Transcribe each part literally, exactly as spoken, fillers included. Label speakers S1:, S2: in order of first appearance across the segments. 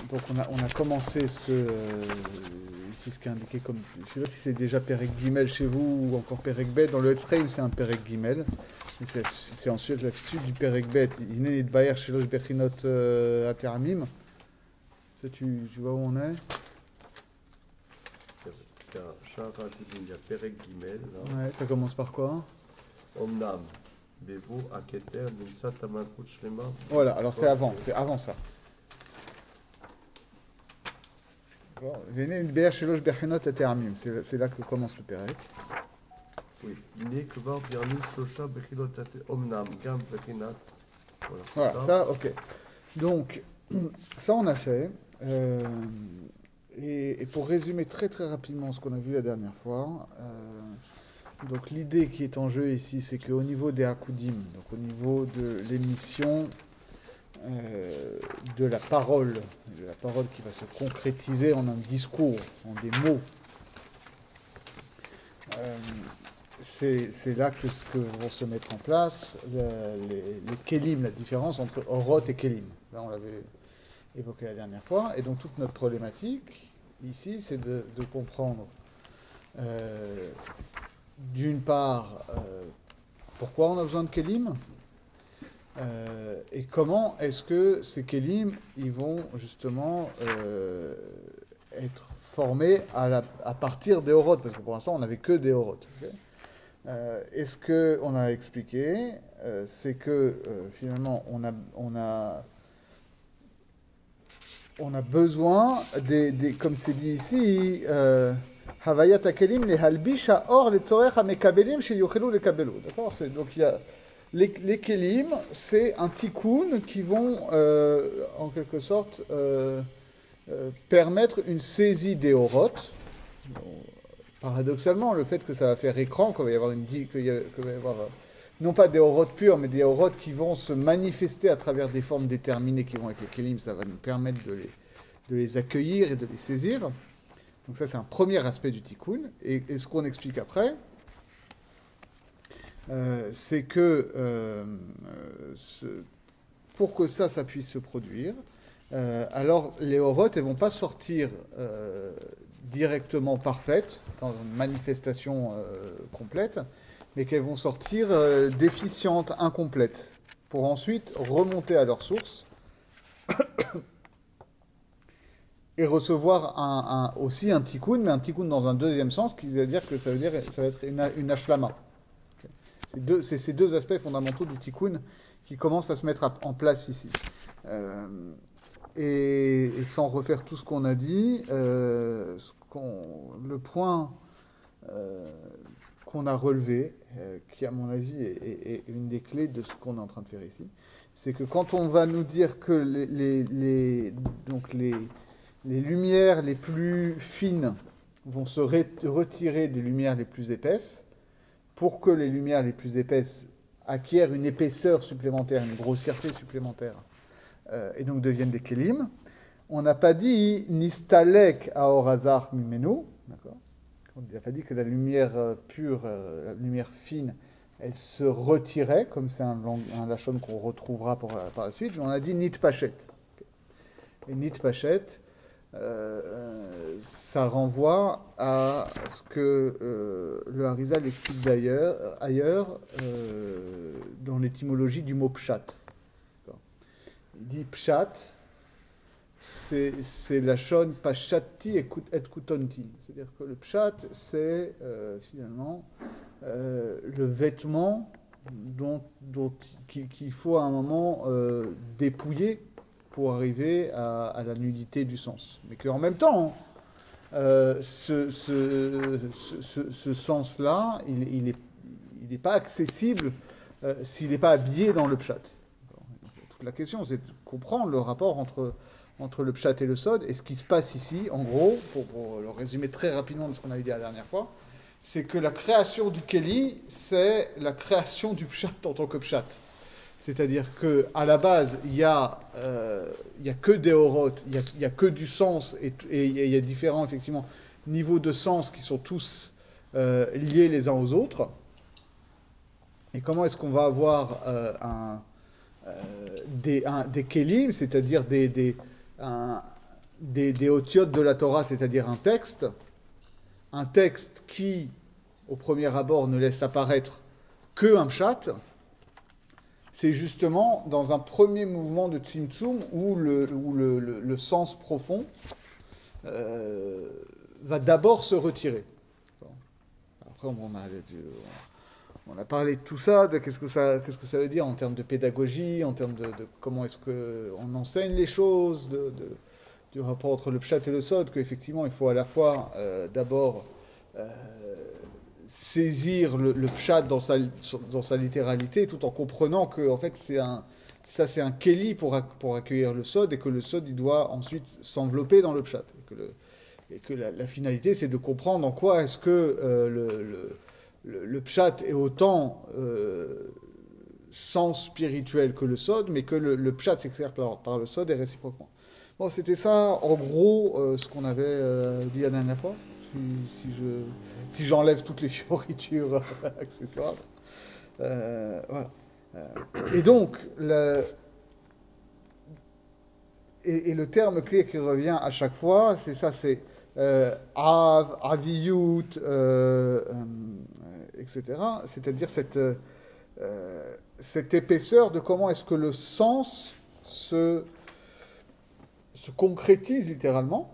S1: donc on a, on a commencé ce, euh, ici ce qui est indiqué comme, je ne sais pas si c'est déjà Perek Gimel chez vous ou encore Perek Bet. Dans le Etzreim c'est un Perek Gimel, c'est ensuite la suite du Perek Bet. Iné Bayer Shelosh Bechinot Ateramim. Ça tu, tu vois où on est?
S2: Il y a Perek Gimel.
S1: Ouais, ça commence par quoi?
S2: Omnam. Bevo Aketer Ninsat Amalkut Shlema.
S1: Voilà, alors c'est avant, c'est avant ça. C'est là que commence le Perek.
S2: Oui.
S1: Voilà, ça, ok. Donc, ça on a fait. Euh, et, et pour résumer très très rapidement ce qu'on a vu la dernière fois, euh, donc l'idée qui est en jeu ici, c'est qu'au niveau des Hakudim, donc au niveau de l'émission euh, de la parole, de la parole qui va se concrétiser en un discours, en des mots, euh, c'est là que, ce que vont se mettre en place le, les, les kelim, la différence entre orot et kelim. Là, on l'avait évoqué la dernière fois. Et donc, toute notre problématique, ici, c'est de, de comprendre, euh, d'une part, euh, pourquoi on a besoin de kelim, euh, et comment est-ce que ces kelim, ils vont justement euh, être formés à, la, à partir des orot, parce que pour l'instant, on n'avait que des orot. Okay. Euh, et ce qu'on a expliqué, euh, c'est que euh, finalement, on a, on a, on a besoin, des, des, comme c'est dit ici, Havayat Akelim le halbish or le tzorech hamekabelim chez yochelu le kabelu. D'accord. Donc il y a les, les kelim, c'est un tikkun qui vont euh, en quelque sorte euh, euh, permettre une saisie des orot. Bon, paradoxalement, le fait que ça va faire écran, qu'il va y avoir une qu'il va y avoir non pas des orotes purs, mais des orotes qui vont se manifester à travers des formes déterminées qui vont être les kelim, ça va nous permettre de les, de les accueillir et de les saisir. Donc ça, c'est un premier aspect du tikkun. Et, et ce qu'on explique après, euh, c'est que euh, ce, pour que ça, ça puisse se produire, euh, alors les orotes, elles ne vont pas sortir euh, directement parfaites, dans une manifestation euh, complète, mais qu'elles vont sortir euh, déficientes, incomplètes, pour ensuite remonter à leur source et recevoir un, un, aussi un tikkun, mais un tikkun dans un deuxième sens, qui veut dire que ça veut dire ça va être une, une ashlama. Okay. C'est ces deux aspects fondamentaux du tikkun qui commencent à se mettre à, en place ici. Euh, et, et sans refaire tout ce qu'on a dit, euh, ce qu'on, le point euh, qu'on a relevé, euh, qui à mon avis est, est, est une des clés de ce qu'on est en train de faire ici, c'est que quand on va nous dire que les, les, les, donc les, les lumières les plus fines vont se retirer des lumières les plus épaisses, pour que les lumières les plus épaisses acquièrent une épaisseur supplémentaire, une grossièreté supplémentaire, euh, et donc deviennent des kelim, on n'a pas dit nistalek aorazar mimenu, d'accord. On n'a pas dit que la lumière pure, la lumière fine, elle se retirait, comme c'est un, un lachon qu'on retrouvera pour la, par la suite, mais on a dit nit pachet. Et nit pachet, euh, ça renvoie à ce que euh, le Harizal explique d'ailleurs, ailleurs, euh, dans l'étymologie du mot pshat. Il dit pshat, c'est la shon pashati et kutonti. C'est-à-dire que le pshat, c'est euh, finalement euh, le vêtement dont, dont, qu'il qui faut à un moment euh, dépouiller pour arriver à, à la nudité du sens. Mais qu'en même temps, euh, ce, ce, ce, ce sens-là, il n'est il est, il est pas accessible euh, s'il n'est pas habillé dans le pshat. Toute la question, c'est de comprendre le rapport entre entre le pshat et le sod, et ce qui se passe ici, en gros, pour, pour le résumer très rapidement de ce qu'on avait dit la dernière fois, c'est que la création du keli, c'est la création du pshat en tant que pshat. C'est-à-dire qu'à la base, il n'y a, euh, y a que des orotes, il n'y a, a que du sens, et il y a différents, effectivement, niveaux de sens qui sont tous euh, liés les uns aux autres. Et comment est-ce qu'on va avoir euh, un, euh, des, un, des kelim, c'est-à-dire des... des Un, des, des otiotes de la Torah, c'est-à-dire un texte, un texte qui, au premier abord, ne laisse apparaître que un pshat, c'est justement dans un premier mouvement de Tzimtzum où le, où le, le, le sens profond euh, va d'abord se retirer. Après, on a, on a parlé de tout ça, de qu'est-ce que ça, qu'est-ce que ça veut dire en termes de pédagogie, en termes de, de comment est-ce qu'on enseigne les choses, de, de, du rapport entre le pshat et le sod, qu'effectivement, il faut à la fois euh, d'abord euh, saisir le, le pshat dans sa, dans sa littéralité, tout en comprenant que en fait, c'est un, ça, c'est un keli pour, pour accueillir le sod, et que le sod, il doit ensuite s'envelopper dans le pshat. Et que, le, et que la, la finalité, c'est de comprendre en quoi est-ce que euh, le, le, le, le pshat est autant euh, sens spirituel que le sod, mais que le, le pshat s'exerce par, par le sod et réciproquement. Bon, c'était ça, en gros, euh, ce qu'on avait euh, dit la dernière fois. Si, si, je, si j'enlève toutes les fioritures accessoires. Euh, voilà. Euh, et donc, le, et, et le terme clé qui revient à chaque fois, c'est ça, c'est euh, av, aviyut, euh, euh, et cetera. C'est-à-dire cette, euh, cette épaisseur de comment est-ce que le sens se, se concrétise littéralement.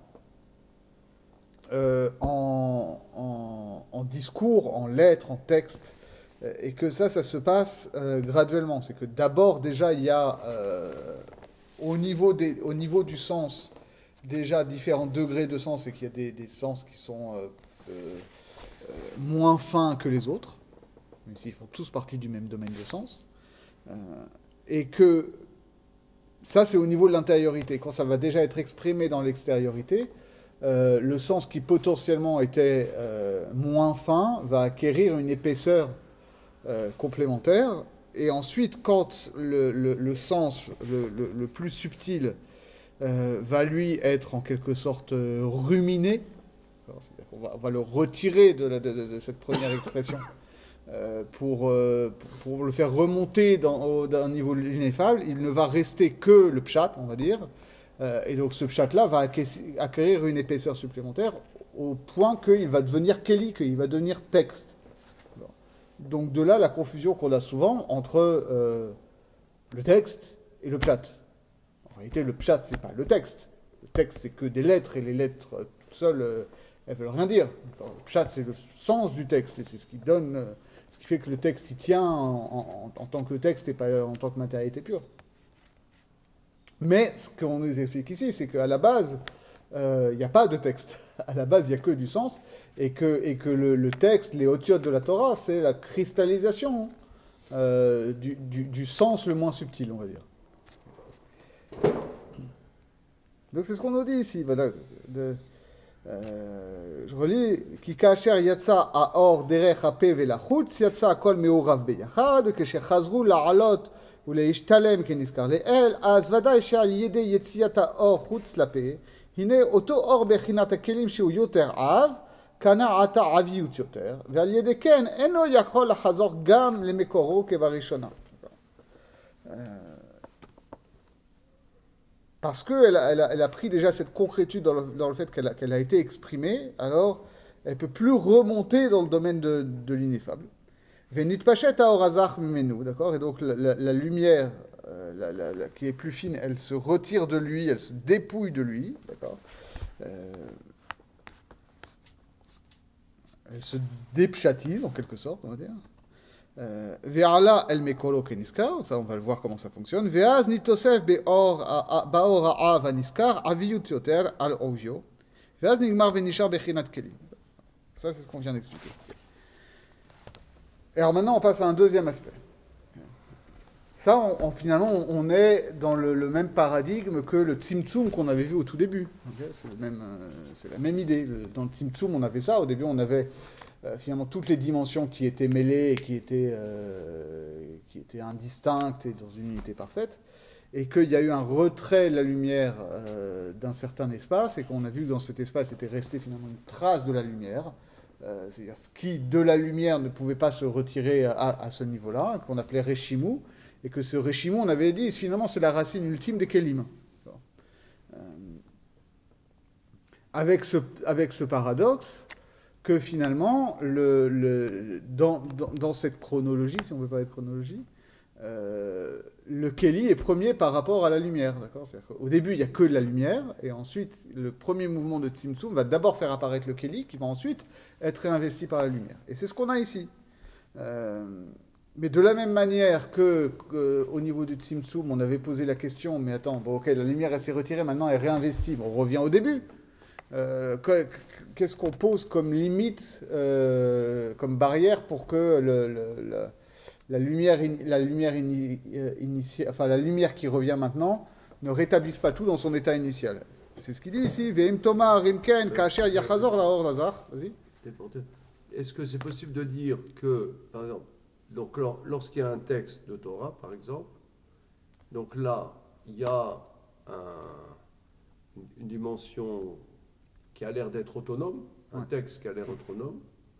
S1: Euh, en, en, en discours, en lettres, en texte, euh, et que ça, ça se passe euh, graduellement. C'est que d'abord, déjà, il y a, euh, au, niveau des, au niveau du sens, déjà différents degrés de sens, et qu'il y a des, des sens qui sont euh, euh, euh, moins fins que les autres, même s'ils font tous partie du même domaine de sens, euh, et que ça, c'est au niveau de l'intériorité. Quand ça va déjà être exprimé dans l'extériorité, Euh, le sens qui potentiellement était euh, moins fin va acquérir une épaisseur euh, complémentaire. Et ensuite, quand le, le, le sens le, le, le plus subtil euh, va lui être en quelque sorte euh, ruminé, c'est-à-dire qu'on va, on va le retirer de, la, de, de, de cette première expression euh, pour, euh, pour, pour le faire remonter dans, d'un niveau ineffable, il ne va rester que le pshat, on va dire. Euh, et donc ce pshat-là va acquérir une épaisseur supplémentaire au point qu'il va devenir keli, qu'il va devenir texte. Donc de là la confusion qu'on a souvent entre euh, le texte et le pshat. En réalité, le pshat, c'est pas le texte. Le texte, c'est que des lettres, et les lettres euh, toutes seules, euh, elles veulent rien dire. Alors, le pshat, c'est le sens du texte, et c'est ce qui donne, euh, ce qui fait que le texte y tient en, en, en tant que texte et pas en tant que matérialité pure. Mais ce qu'on nous explique ici, c'est qu'à la base, il euh, n'y a pas de texte. À la base, il n'y a que du sens. Et que, et que le, le texte, les otiotes de la Torah, c'est la cristallisation euh, du, du, du sens le moins subtil, on va dire. Donc c'est ce qu'on nous dit ici. Voilà, de, euh, je relis. Ki kasher yatsa aor derech hape velachutz yatsa kol meurav beyachad keshechazru la'alot ולהשתלם כנזכר לאל, אז ודאי שעל ידי יציאת האור חוץ לפה, הנה אותו אור בחינת הכלים שהוא יותר עב, קנה עתה עביות יותר, ועל ידי כן אינו יכול לחזור גם למקורו כבראשונה. Parce qu'elle a, elle a, elle a pris déjà cette concrétude dans le, dans le fait qu'elle a, qu'elle a été exprimée, alors elle ne peut plus remonter dans le domaine de, de l'ineffable. D'accord. Et donc la, la, la lumière euh, la, la, la, qui est plus fine, elle se retire de lui, elle se dépouille de lui, d'accord. Euh, elle se dépchatise en quelque sorte, on va dire. Ve'ala el mekolo keniskar, ça on va le voir comment ça fonctionne. Ve'az nitosef be'or ba'or ha'av aniskar aviyut yoter al ovio. Ve'az nigmar ve'nishar bechinat kelim. Ça c'est ce qu'on vient d'expliquer. Et alors maintenant, on passe à un deuxième aspect. Ça, on, on, finalement, on est dans le, le même paradigme que le Tzimtzum qu'on avait vu au tout début. Okay, c'est, le même, euh, c'est la même idée. Le, dans le Tzimtzum, on avait ça. Au début, on avait euh, finalement toutes les dimensions qui étaient mêlées et qui étaient, euh, qui étaient indistinctes et dans une unité parfaite. Et qu'il y a eu un retrait de la lumière euh, d'un certain espace et qu'on a vu que dans cet espace était resté finalement une trace de la lumière. Euh, c'est-à-dire ce qui, de la lumière, ne pouvait pas se retirer à, à ce niveau-là, qu'on appelait Reshimu, et que ce Reshimu, on avait dit, finalement, c'est la racine ultime des Kelim. Euh, avec ce, avec ce paradoxe que finalement, le, le, dans, dans, dans cette chronologie, si on veut parler de chronologie, euh, le Keli est premier par rapport à la lumière. D'accord ? Au début, il n'y a que de la lumière, et ensuite, le premier mouvement de Tzimtzum va d'abord faire apparaître le Keli, qui va ensuite être réinvesti par la lumière. Et c'est ce qu'on a ici. Euh, mais de la même manière que, que au niveau du Tzimtzum, on avait posé la question, mais attends, bon, ok, la lumière elle s'est retirée, maintenant elle est réinvestie. Bon, on revient au début. Euh, qu'est-ce qu'on pose comme limite, euh, comme barrière pour que le, le, le, la lumière, la lumière ini, initiale, enfin la lumière qui revient maintenant, ne rétablisse pas tout dans son état initial. C'est ce qu'il dit ici. Ve'im Toma Rimken Kacher Yachazor Laor Lazar. Vas-y.
S2: Est-ce que c'est possible de dire que, par exemple, donc lorsqu'il y a un texte de Torah, par exemple, donc là, il y a un, une dimension qui a l'air d'être autonome, un ouais. texte qui a l'air autonome,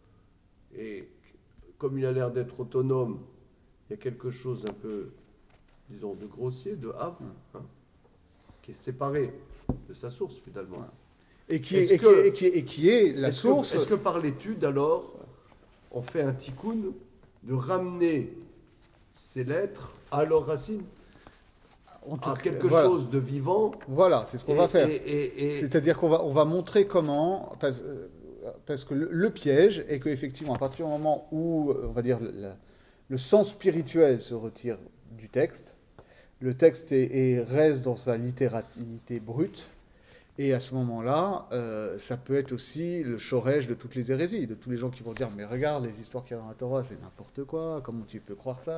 S2: et comme il a l'air d'être autonome, il y a quelque chose un peu, disons, de grossier, de havre, hein, qui est séparé de sa source, finalement. Ouais.
S1: Et qui est, est, que, et, qui est, et qui est la
S2: est-ce
S1: source...
S2: Que, est-ce que par l'étude, alors, on fait un tikkun de ramener ces lettres à leur racine, à quelque
S1: voilà.
S2: chose de vivant.
S1: Voilà, c'est ce qu'on et, va faire.
S2: Et, et, et...
S1: C'est-à-dire qu'on va, on va montrer comment, parce, parce que le, le piège est qu'effectivement, à partir du moment où, on va dire, le, le sens spirituel se retire du texte, le texte est, est, reste dans sa littéralité brute, et à ce moment-là, euh, ça peut être aussi le chorège de toutes les hérésies, de tous les gens qui vont dire « Mais regarde, les histoires qu'il y a dans la Torah, c'est n'importe quoi, comment tu peux croire ça ?»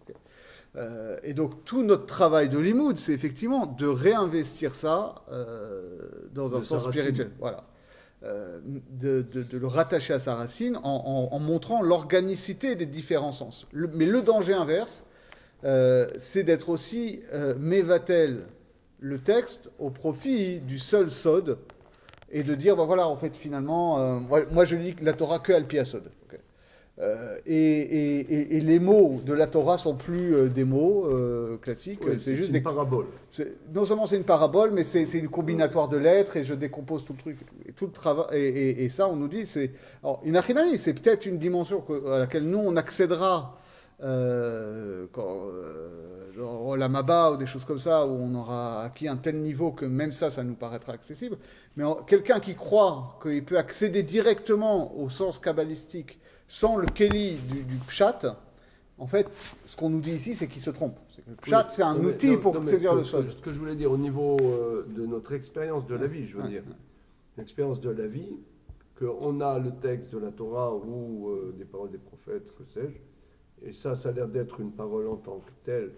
S1: Euh, et donc, tout notre travail de limoud, c'est effectivement de réinvestir ça euh, dans un sens spirituel. Voilà. Euh, de, de, de le rattacher à sa racine en, en, en montrant l'organicité des différents sens. Le, mais le danger inverse, euh, c'est d'être aussi euh, mévatel le texte au profit du seul sod et de dire, ben voilà, en fait, finalement, euh, moi, moi je lis la Torah que al pi sod. Okay. Euh, et, et, et, et les mots de la Torah sont plus euh, des mots euh, classiques.
S2: Oui,
S1: c'est,
S2: c'est
S1: juste
S2: une
S1: des
S2: parabole.
S1: C'est, non seulement c'est une parabole, mais c'est, c'est une combinatoire de lettres et je décompose tout le truc. Et, tout le travail, et, et, et ça, on nous dit, c'est. Alors, une achinami, c'est peut-être une dimension que, à laquelle nous, on accédera euh, quand, euh, dans la Maba ou des choses comme ça, où on aura acquis un tel niveau que même ça, ça nous paraîtra accessible. Mais on, quelqu'un qui croit qu'il peut accéder directement au sens kabbalistique sans le Keli du, du Pshat, en fait, ce qu'on nous dit ici, c'est qu'il se trompe. C'est que le Pshat, oui, c'est un
S2: non,
S1: outil
S2: non,
S1: pour
S2: non,
S1: saisir
S2: ce,
S1: le sol.
S2: Ce, ce que je voulais dire au niveau euh, de notre expérience de la vie, je veux
S1: ouais,
S2: dire,
S1: ouais.
S2: l'expérience de la vie, qu'on a le texte de la Torah ou euh, des paroles des prophètes, que sais-je, et ça, ça a l'air d'être une parole en tant que telle,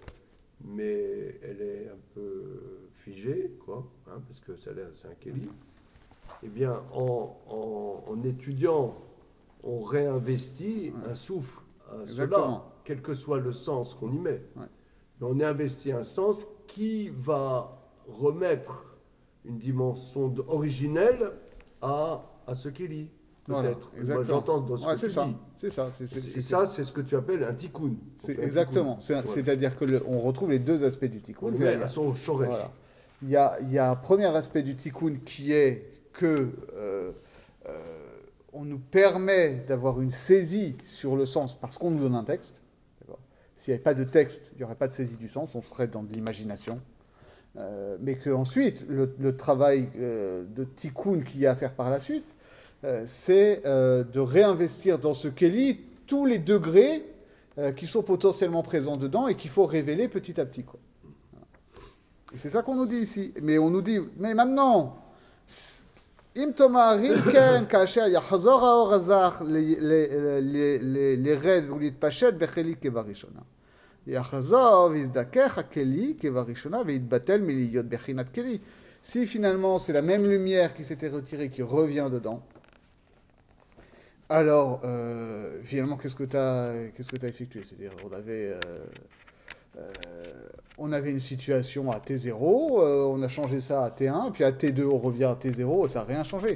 S2: mais elle est un peu figée, quoi, hein, parce que ça a l'air, c'est un Keli. Eh bien, en, en, en étudiant, on réinvestit ouais. un souffle à Exactement. Cela, quel que soit le sens qu'on y met. Ouais. Mais on investit un sens qui va remettre une dimension originelle à, à ce qu'il lit, peut-être.
S1: Voilà,
S2: Moi, j'entends dans ce
S1: ouais,
S2: que
S1: c'est
S2: tu
S1: ça,
S2: dis.
S1: c'est ça. C'est, c'est,
S2: et
S1: c'est,
S2: ça, c'est ce que tu appelles un tikkun.
S1: C'est, exactement. C'est, ouais. C'est-à-dire qu'on retrouve les deux aspects du tikkun.
S2: On le met à son shoresh. Voilà.
S1: Il y a, il y a un premier aspect du tikkun qui est que euh, euh, on nous permet d'avoir une saisie sur le sens parce qu'on nous donne un texte. D'accord. S'il n'y avait pas de texte, il n'y aurait pas de saisie du sens, on serait dans de l'imagination. Euh, mais qu'ensuite, le, le travail euh, de tikkun qu'il y a à faire par la suite, euh, c'est euh, de réinvestir dans ce Keli tous les degrés euh, qui sont potentiellement présents dedans et qu'il faut révéler petit à petit, quoi. Et c'est ça qu'on nous dit ici. Mais on nous dit, mais maintenant, im tomar rimken kasher yachzor haor hazar lired ולהתפשט בחלי כבראשונה. יחזור ויזדכך הכלי כבראשונה ויתבטל מלהיות בחינת כלי. Si finalement c'est la même lumière qui s'était retirée qui revient dedans, alors euh, finalement qu'est-ce que tu as qu'est-ce que tu as effectué? C'est-à-dire on avait euh, euh, on avait une situation à T zéro, euh, on a changé ça à T un, puis à T deux on revient à T zéro, et ça n'a rien changé.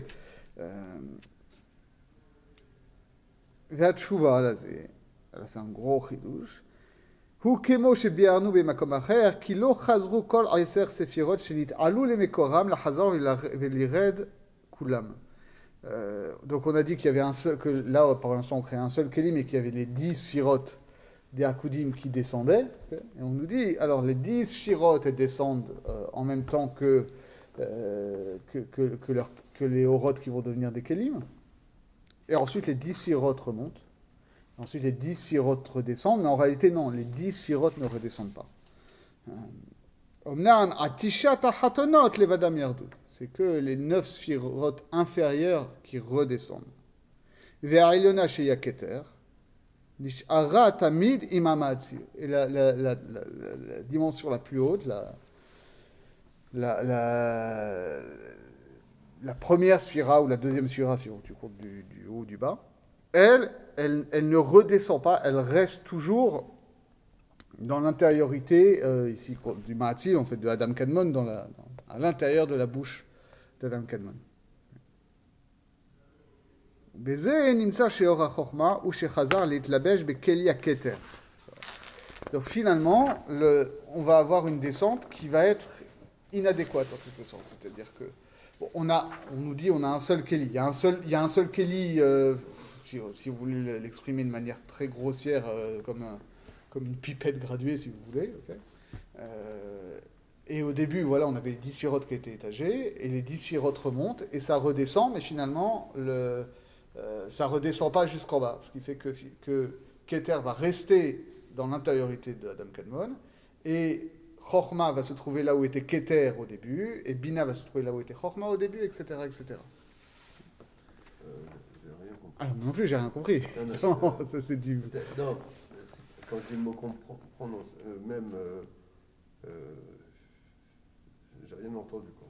S1: והתשובה לזה, c'est un gros חידוש, הוא כמו שביארנו במקום אחר, כי לא חזרו כל עשר ספירות שנתעלו למקורם לחזור ולרד Koulam. Euh, donc on a dit qu'il y avait un seul, que là pour l'instant on crée un seul Keli, mais qu'il y avait les dix Sphirot des Akudim qui descendaient. Et on nous dit, alors les dix Sphirot elles descendent euh, en même temps que, euh, que, que, que, leur, que les Orot qui vont devenir des Kelim. Et ensuite les dix Sphirot remontent. Ensuite les dix Sphirot redescendent, mais en réalité non, les dix Sphirot ne redescendent pas. C'est que les neuf Sphirot inférieures qui redescendent. Vers Eliona chez Yaketer. Et la, la, la, la, la dimension la plus haute, la, la, la, la première sphira ou la deuxième sphira, si tu comptes du, du haut ou du bas, elle, elle, elle ne redescend pas, elle reste toujours dans l'intériorité, euh, ici du Ma'atzil, en fait de Adam Kadmon, dans la, dans, à l'intérieur de la bouche d'Adam Kadmon. Donc finalement, le, on va avoir une descente qui va être inadéquate en quelque sorte. C'est-à-dire que bon, on a, on nous dit, on a un seul Keli. Il y a un seul, il y a un seul Keli, euh, si, si vous voulez l'exprimer de manière très grossière, euh, comme, un, comme une pipette graduée, si vous voulez. Okay. Euh, et au début, voilà, on avait les dix sphirotes qui étaient étagés, et les dix sphirotes remontent, et ça redescend, mais finalement, le Euh, ça ne redescend pas jusqu'en bas, ce qui fait que, que Keter va rester dans l'intériorité de Adam Kadmon, et Chochma va se trouver là où était Keter au début, et Bina va se trouver là où était Chochma au début, et cetera et cetera.
S2: Euh, j'ai rien compris.
S1: Ah non, non plus, j'ai rien compris. Non, non, ça c'est du...
S2: Non, quand je dis le mot prononce, euh, même... Euh, euh, j'ai rien entendu, quoi.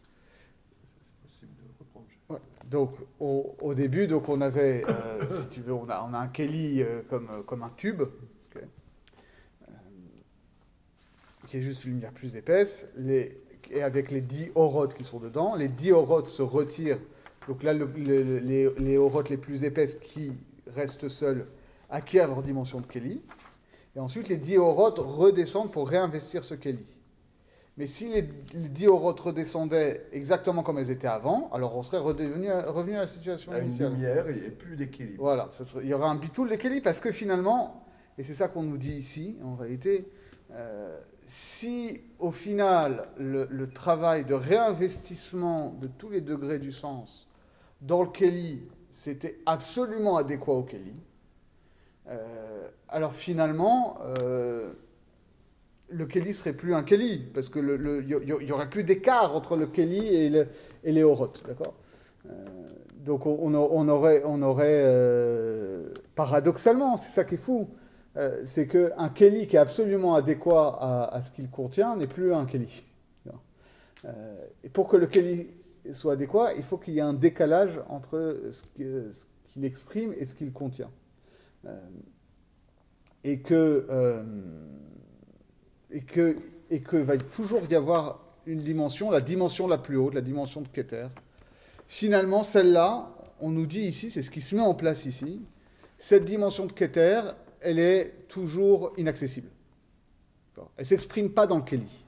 S1: Ouais. Donc, au, au début, donc on avait, euh, si tu veux, on a, on a un Keli euh, comme, comme un tube, okay, euh, qui est juste une lumière plus épaisse, les, et avec les dix orotes qui sont dedans. Les dix orotes se retirent. Donc là, le, le, les, les orotes les plus épaisses qui restent seules acquièrent leur dimension de Keli. Et ensuite, les dix orotes redescendent pour réinvestir ce Keli. Mais si les, les dix orotes redescendaient exactement comme elles étaient avant, alors on serait redevenu, revenu à la situation
S2: à
S1: initiale.
S2: Une lumière et plus d'équilibre.
S1: Voilà, ça serait, il y aura un bitoul d'équilibre parce que finalement, et c'est ça qu'on nous dit ici, en réalité, euh, si au final le, le travail de réinvestissement de tous les degrés du sens dans le Keli, c'était absolument adéquat au Keli, euh, alors finalement... Euh, le Keli serait plus un Keli, parce qu'il y aurait plus d'écart entre le Keli et, le, et les Orotes, d'accord euh, Donc on, on aurait, on aurait euh, paradoxalement, c'est ça qui est fou, euh, c'est qu'un Keli qui est absolument adéquat à, à ce qu'il contient n'est plus un Keli. Euh, et pour que le Keli soit adéquat, il faut qu'il y ait un décalage entre ce qu'il ce exprime et ce qu'il contient. Euh, et que... Euh, et que, et que va toujours y avoir une dimension, la dimension la plus haute, la dimension de Keter. Finalement, celle-là, on nous dit ici, c'est ce qui se met en place ici, cette dimension de Keter, elle est toujours inaccessible. Elle ne s'exprime pas dans le Keli.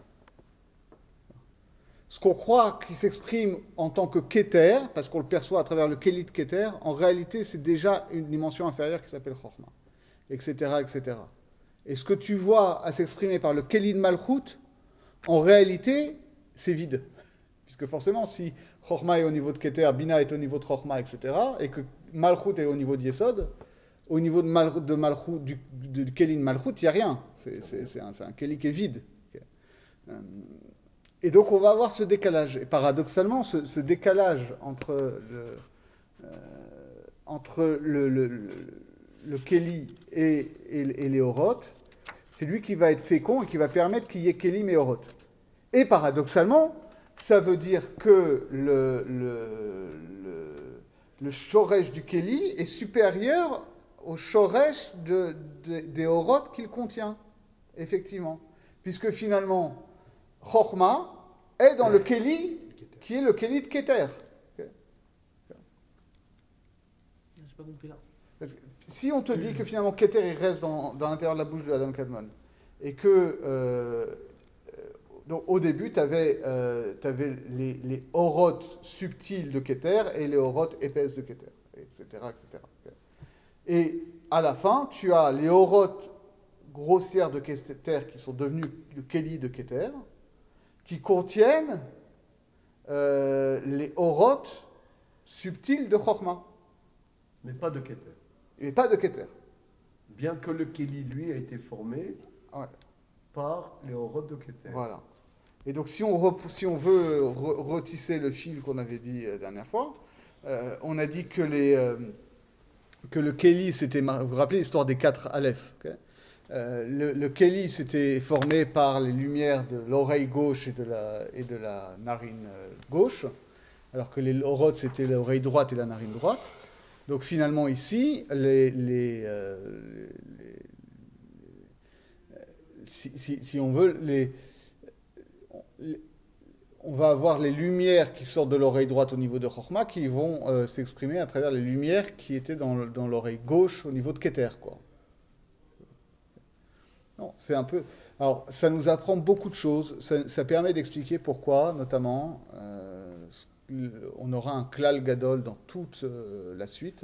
S1: Ce qu'on croit qui s'exprime en tant que Keter, parce qu'on le perçoit à travers le Keli de Keter, en réalité, c'est déjà une dimension inférieure qui s'appelle Chochma, et cetera, et cetera. Et ce que tu vois à s'exprimer par le Keli de Malchut, en réalité, c'est vide. Puisque forcément, si Chochma est au niveau de Keter, Bina est au niveau de Chochma, et cetera, et que Malchut est au niveau de Yesod, au niveau de, Mal, de Malchut, du, du, du Keli de Malchut, il n'y a rien. C'est, c'est, c'est, un, c'est un Keli qui est vide. Et donc, on va avoir ce décalage. Et paradoxalement, ce, ce décalage entre le, euh, entre le, le, le le Keli et, et, et les Orotes, c'est lui qui va être fécond et qui va permettre qu'il y ait Kelim et Orotes. Et paradoxalement, ça veut dire que le, le, le, le Shoresh du Keli est supérieur au Shoresh de, de, des Orotes qu'il contient, effectivement. Puisque finalement, Chochma est dans le Keli qui est le Keli de Keter. Okay.
S3: Je n'ai pas compris là.
S1: Parce que si on te dit que finalement Keter il reste dans, dans l'intérieur de la bouche de Adam Kadmon, et que euh, donc au début, tu avais, euh, les, les orotes subtiles de Keter et les orotes épaisses de Keter, et cetera, et cetera. Et à la fin, tu as les orotes grossières de Keter qui sont devenues le Keli de Keter, qui contiennent euh, les orotes subtiles de Chochma.
S2: Mais pas de Keter.
S1: Et pas de Keter.
S2: Bien que le Keli, lui, a été formé
S1: ouais.
S2: par les orotes de Keter.
S1: Voilà. Et donc, si on, rep- si on veut re- retisser le fil qu'on avait dit la euh, dernière fois, euh, on a dit que, les, euh, que le Keli, c'était... Vous vous rappelez l'histoire des quatre Aleph, okay euh, le, le Keli, c'était formé par les lumières de l'oreille gauche et de la, et de la narine euh, gauche, alors que les orotes, c'était l'oreille droite et la narine droite. Donc, finalement, ici, les... les, euh, les si, si, si on veut, les... on va avoir les lumières qui sortent de l'oreille droite au niveau de Chochma qui vont euh, s'exprimer à travers les lumières qui étaient dans, dans l'oreille gauche au niveau de Keter, quoi. Non, c'est un peu... Alors, ça nous apprend beaucoup de choses. Ça, ça permet d'expliquer pourquoi, notamment, euh, on aura un klal gadol dans toute euh, la suite,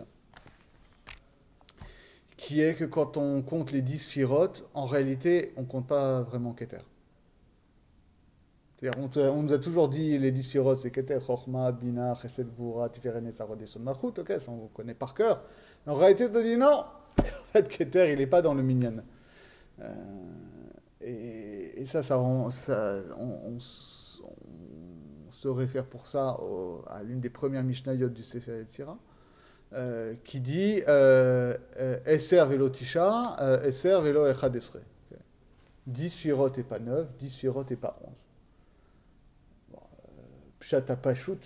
S1: qui est que quand on compte les dix sphirotes, en réalité, on ne compte pas vraiment Keter. C'est-à-dire, on, te, on nous a toujours dit les dix sphirotes, c'est Keter, Chochma, Bina, Chesed, Gvura, Tiferet, Netzarot, Yesod, Malchut, ok, ça on vous connaît par cœur. Mais en réalité, on dit non, en fait, Keter, il n'est pas dans le minyan. Euh, et, et ça, ça, rend, ça on, on, on se réfère pour ça au, à l'une des premières Mishnayot du Sefer Yetzira, euh, qui dit euh, Esser velo tisha, Esser velo echad esre. dix sphirotes et pas neuf, dix sphirotes et pas onze. Pshat Pachout,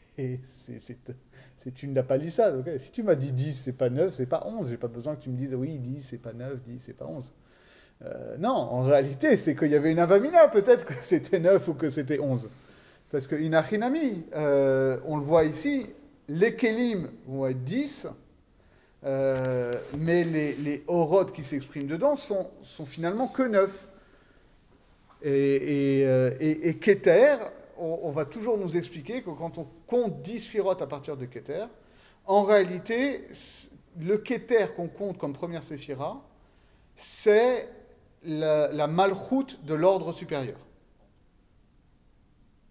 S1: c'est une lapalissade. Okay, si tu m'as dit dix, c'est pas neuf, c'est pas onze. J'ai pas besoin que tu me dises oui, dix, c'est pas neuf, dix, c'est pas onze. Euh, non, en réalité, c'est qu'il y avait une avamina. Peut-être que c'était neuf ou que c'était onze. Parce que Inachinami, euh, on le voit ici, les Kelim vont être dix, euh, mais les, les orotes qui s'expriment dedans sont, sont finalement que neuf. Et, et, euh, et, et Keter, on, on va toujours nous expliquer que quand on compte dix sphirotes à partir de Keter, en réalité, le Keter qu'on compte comme première séphira, c'est la, la malchoute de l'ordre supérieur. D'accord ?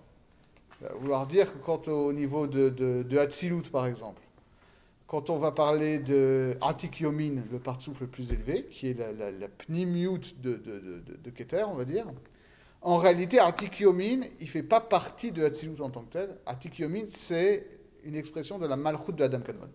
S1: Ça va vouloir dire que quand au niveau de, de, de Hatzilut, par exemple, quand on va parler de Atik Yomin, le partsouf le plus élevé, qui est la, la, la pnimiut de, de, de, de Keter, on va dire, en réalité, Atik Yomin, il ne fait pas partie de Hatzilut en tant que tel. Atik Yomin, c'est une expression de la malchoute de Adam Kadmon.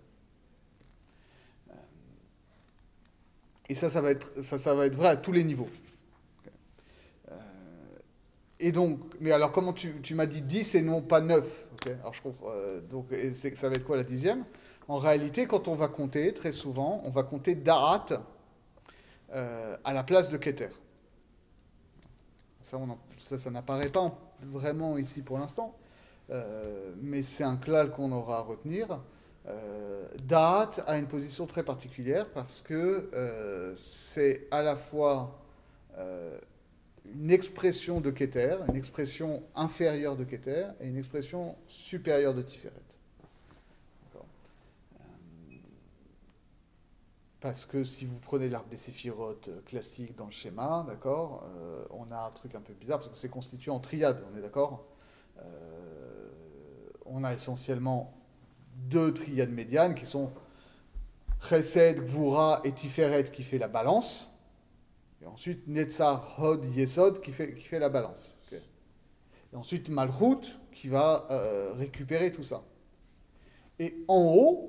S1: Et ça, ça va être, ça, ça va être vrai à tous les niveaux. Euh, et donc, mais alors comment tu, tu m'as dit dix et non pas neuf, okay. Alors je comprends. Euh, donc, et ça va être quoi la dixième? En réalité, quand on va compter, très souvent, on va compter Da'at euh, à la place de Keter. Ça, on en, ça, ça n'apparaît pas vraiment ici pour l'instant, euh, mais c'est un klal qu'on aura à retenir. Euh, Da'at a une position très particulière parce que euh, c'est à la fois euh, une expression de Keter, une expression inférieure de Keter et une expression supérieure de Tiferet. Euh, parce que si vous prenez l'arbre des séphirotes classique dans le schéma, d'accord, euh, on a un truc un peu bizarre parce que c'est constitué en triade, on est d'accord. euh, On a essentiellement deux triades médianes qui sont Chesed, Gvura et Tiferet qui fait la balance, et ensuite Netzar, Hod, Yesod qui fait, qui fait la balance. Okay. Et ensuite Malchut qui va euh, récupérer tout ça. Et en haut,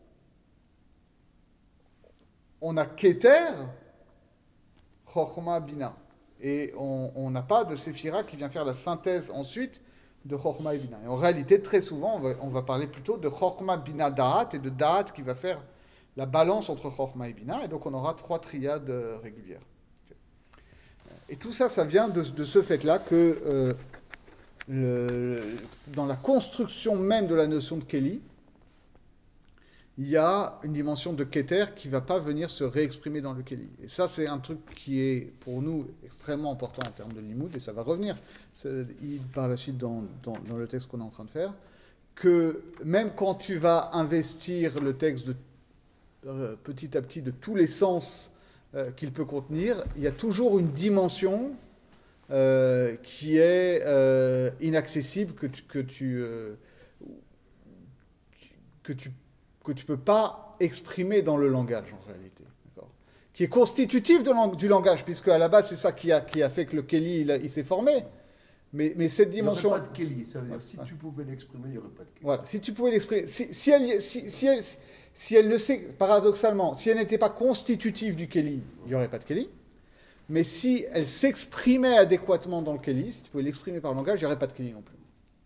S1: on a Keter, Chochma, Bina. Et on n'a pas de Séphira qui vient faire la synthèse ensuite de Chochma et Bina. Et en réalité, très souvent, on va, on va parler plutôt de Chochma, Bina, Da'at, et de Da'at qui va faire la balance entre Chochma et Bina, et donc on aura trois triades euh, régulières. Okay. Et tout ça, ça vient de, de ce fait-là que euh, le, dans la construction même de la notion de Keli, il y a une dimension de Keter qui ne va pas venir se réexprimer dans le Keli. Et ça, c'est un truc qui est, pour nous, extrêmement important en termes de limoud, et ça va revenir par la suite dans, dans, dans le texte qu'on est en train de faire, que même quand tu vas investir le texte de, euh, petit à petit de tous les sens euh, qu'il peut contenir, il y a toujours une dimension euh, qui est euh, inaccessible, que tu... Que tu euh, que tu que tu ne peux pas exprimer dans le langage, en réalité. D'accord, qui est constitutif de lang- du langage, puisque à la base, c'est ça qui a, qui a fait que le Keli, il, il s'est formé. Mais, mais cette dimension...
S2: Il n'y aurait pas de Keli, ça veut dire, si tu pouvais l'exprimer, il n'y aurait pas de Keli.
S1: Voilà, si tu pouvais l'exprimer... Si, si, elle, si, si, elle, si elle ne sait, paradoxalement, si elle n'était pas constitutive du Keli, il n'y aurait pas de Keli. Mais si elle s'exprimait adéquatement dans le Keli, si tu pouvais l'exprimer par le langage, il n'y aurait pas de Keli non plus.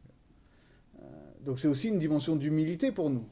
S1: Euh, donc c'est aussi une dimension d'humilité pour nous.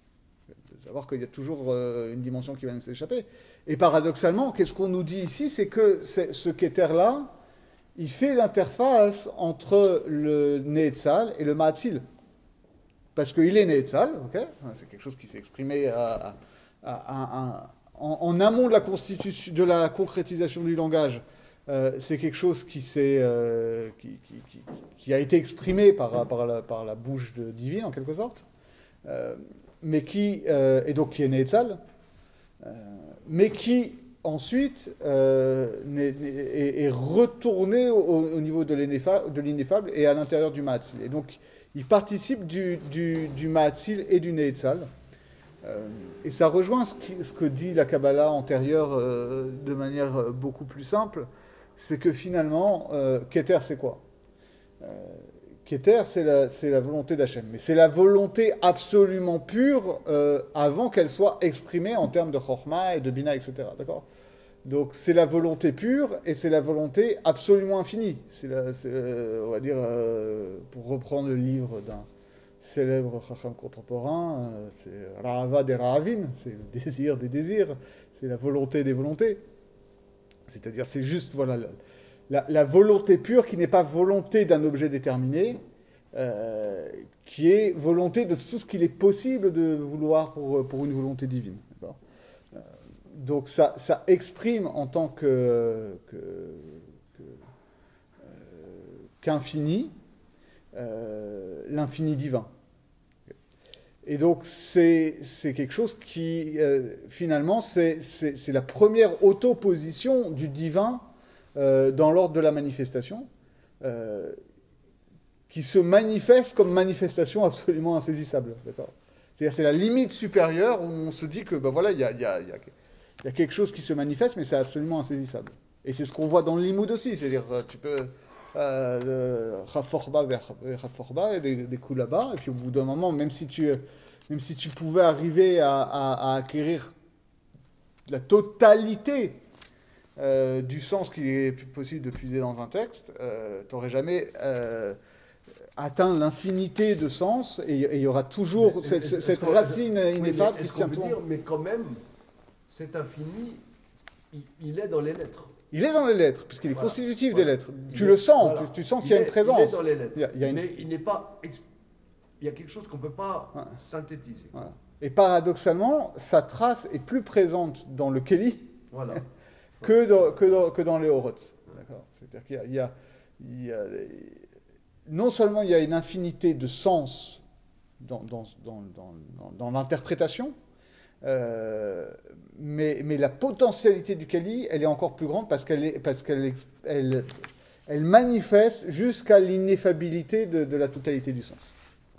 S1: Savoir qu'il y a toujours euh, une dimension qui va nous échapper. Et paradoxalement, qu'est-ce qu'on nous dit ici? C'est que c'est, ce Keter-là, il fait l'interface entre le Neetzal et le Ma'atzil. Parce qu'il est Neetzal, okay, c'est quelque chose qui s'est exprimé à, à, à, à, en, en amont de la, constitution, de la concrétisation du langage. Euh, c'est quelque chose qui, s'est, euh, qui, qui, qui, qui a été exprimé par, par, la, par la bouche de divine, en quelque sorte. Euh, mais qui, euh, et donc qui est Neetzal, euh, mais qui ensuite euh, n'est, est, est retourné au, au niveau de, de l'ineffable et à l'intérieur du Ma'atzil. Et donc il participe du, du, du Ma'atzil et du Neetzal. Euh, et ça rejoint ce, qui, ce que dit la Kabbalah antérieure euh, de manière beaucoup plus simple, c'est que finalement, euh, Keter c'est quoi euh, Keter, c'est la, c'est la volonté d'Hachem. Mais c'est la volonté absolument pure euh, avant qu'elle soit exprimée en termes de Chokhmah et de Bina, et cetera. D'accord ? Donc c'est la volonté pure et c'est la volonté absolument infinie. C'est, la, c'est on va dire, euh, pour reprendre le livre d'un célèbre Chacham contemporain, euh, c'est Rahava des Rahavin, c'est le désir des désirs, c'est la volonté des volontés. C'est-à-dire, c'est juste, voilà... La, La, la volonté pure qui n'est pas volonté d'un objet déterminé, euh, qui est volonté de tout ce qu'il est possible de vouloir pour, pour une volonté divine. D'accord ? Euh, donc ça, ça exprime en tant que, que, que, euh, qu'infini euh, l'infini divin. Et donc c'est, c'est quelque chose qui, euh, finalement, c'est, c'est, c'est la première auto-position du divin Euh, dans l'ordre de la manifestation, euh, qui se manifeste comme manifestation absolument insaisissable. D'accord ? C'est-à-dire c'est la limite supérieure où on se dit que ben voilà, il y a, y, a, y, a, y a quelque chose qui se manifeste, mais c'est absolument insaisissable. Et c'est ce qu'on voit dans le limoud aussi, c'est-à-dire tu peux Raforba vers Raforba et des, des coups là-bas, et puis au bout d'un moment, même si tu, même si tu pouvais arriver à, à, à acquérir la totalité Euh, du sens qu'il est possible de puiser dans un texte, euh, tu n'aurais jamais euh, atteint l'infinité de sens et il y aura toujours mais, cette, cette racine ineffable
S2: oui,
S1: qui se tient toujours.
S2: Mais quand même, cet infini, il, il est dans les lettres.
S1: Il est dans les lettres, puisqu'il est voilà. constitutif voilà. des lettres.
S2: Il
S1: tu
S2: est,
S1: le sens,
S2: voilà.
S1: tu, tu sens
S2: il
S1: qu'il y a
S2: est,
S1: une présence.
S2: Il est dans les lettres.
S1: Il, y a, il, y a une...
S2: il, est, il n'est pas... Il y a quelque chose qu'on ne peut pas voilà. synthétiser.
S1: Voilà. Et paradoxalement, sa trace est plus présente dans le Keli
S2: voilà.
S1: que, dans, que, dans, que dans les Horot. D'accord ? C'est-à-dire qu'il y a, il y a, il y a... Non seulement il y a une infinité de sens dans, dans, dans, dans, dans, dans l'interprétation, euh, mais, mais la potentialité du Keli, elle est encore plus grande parce qu'elle, est, parce qu'elle elle, elle manifeste jusqu'à l'ineffabilité de, de la totalité du sens.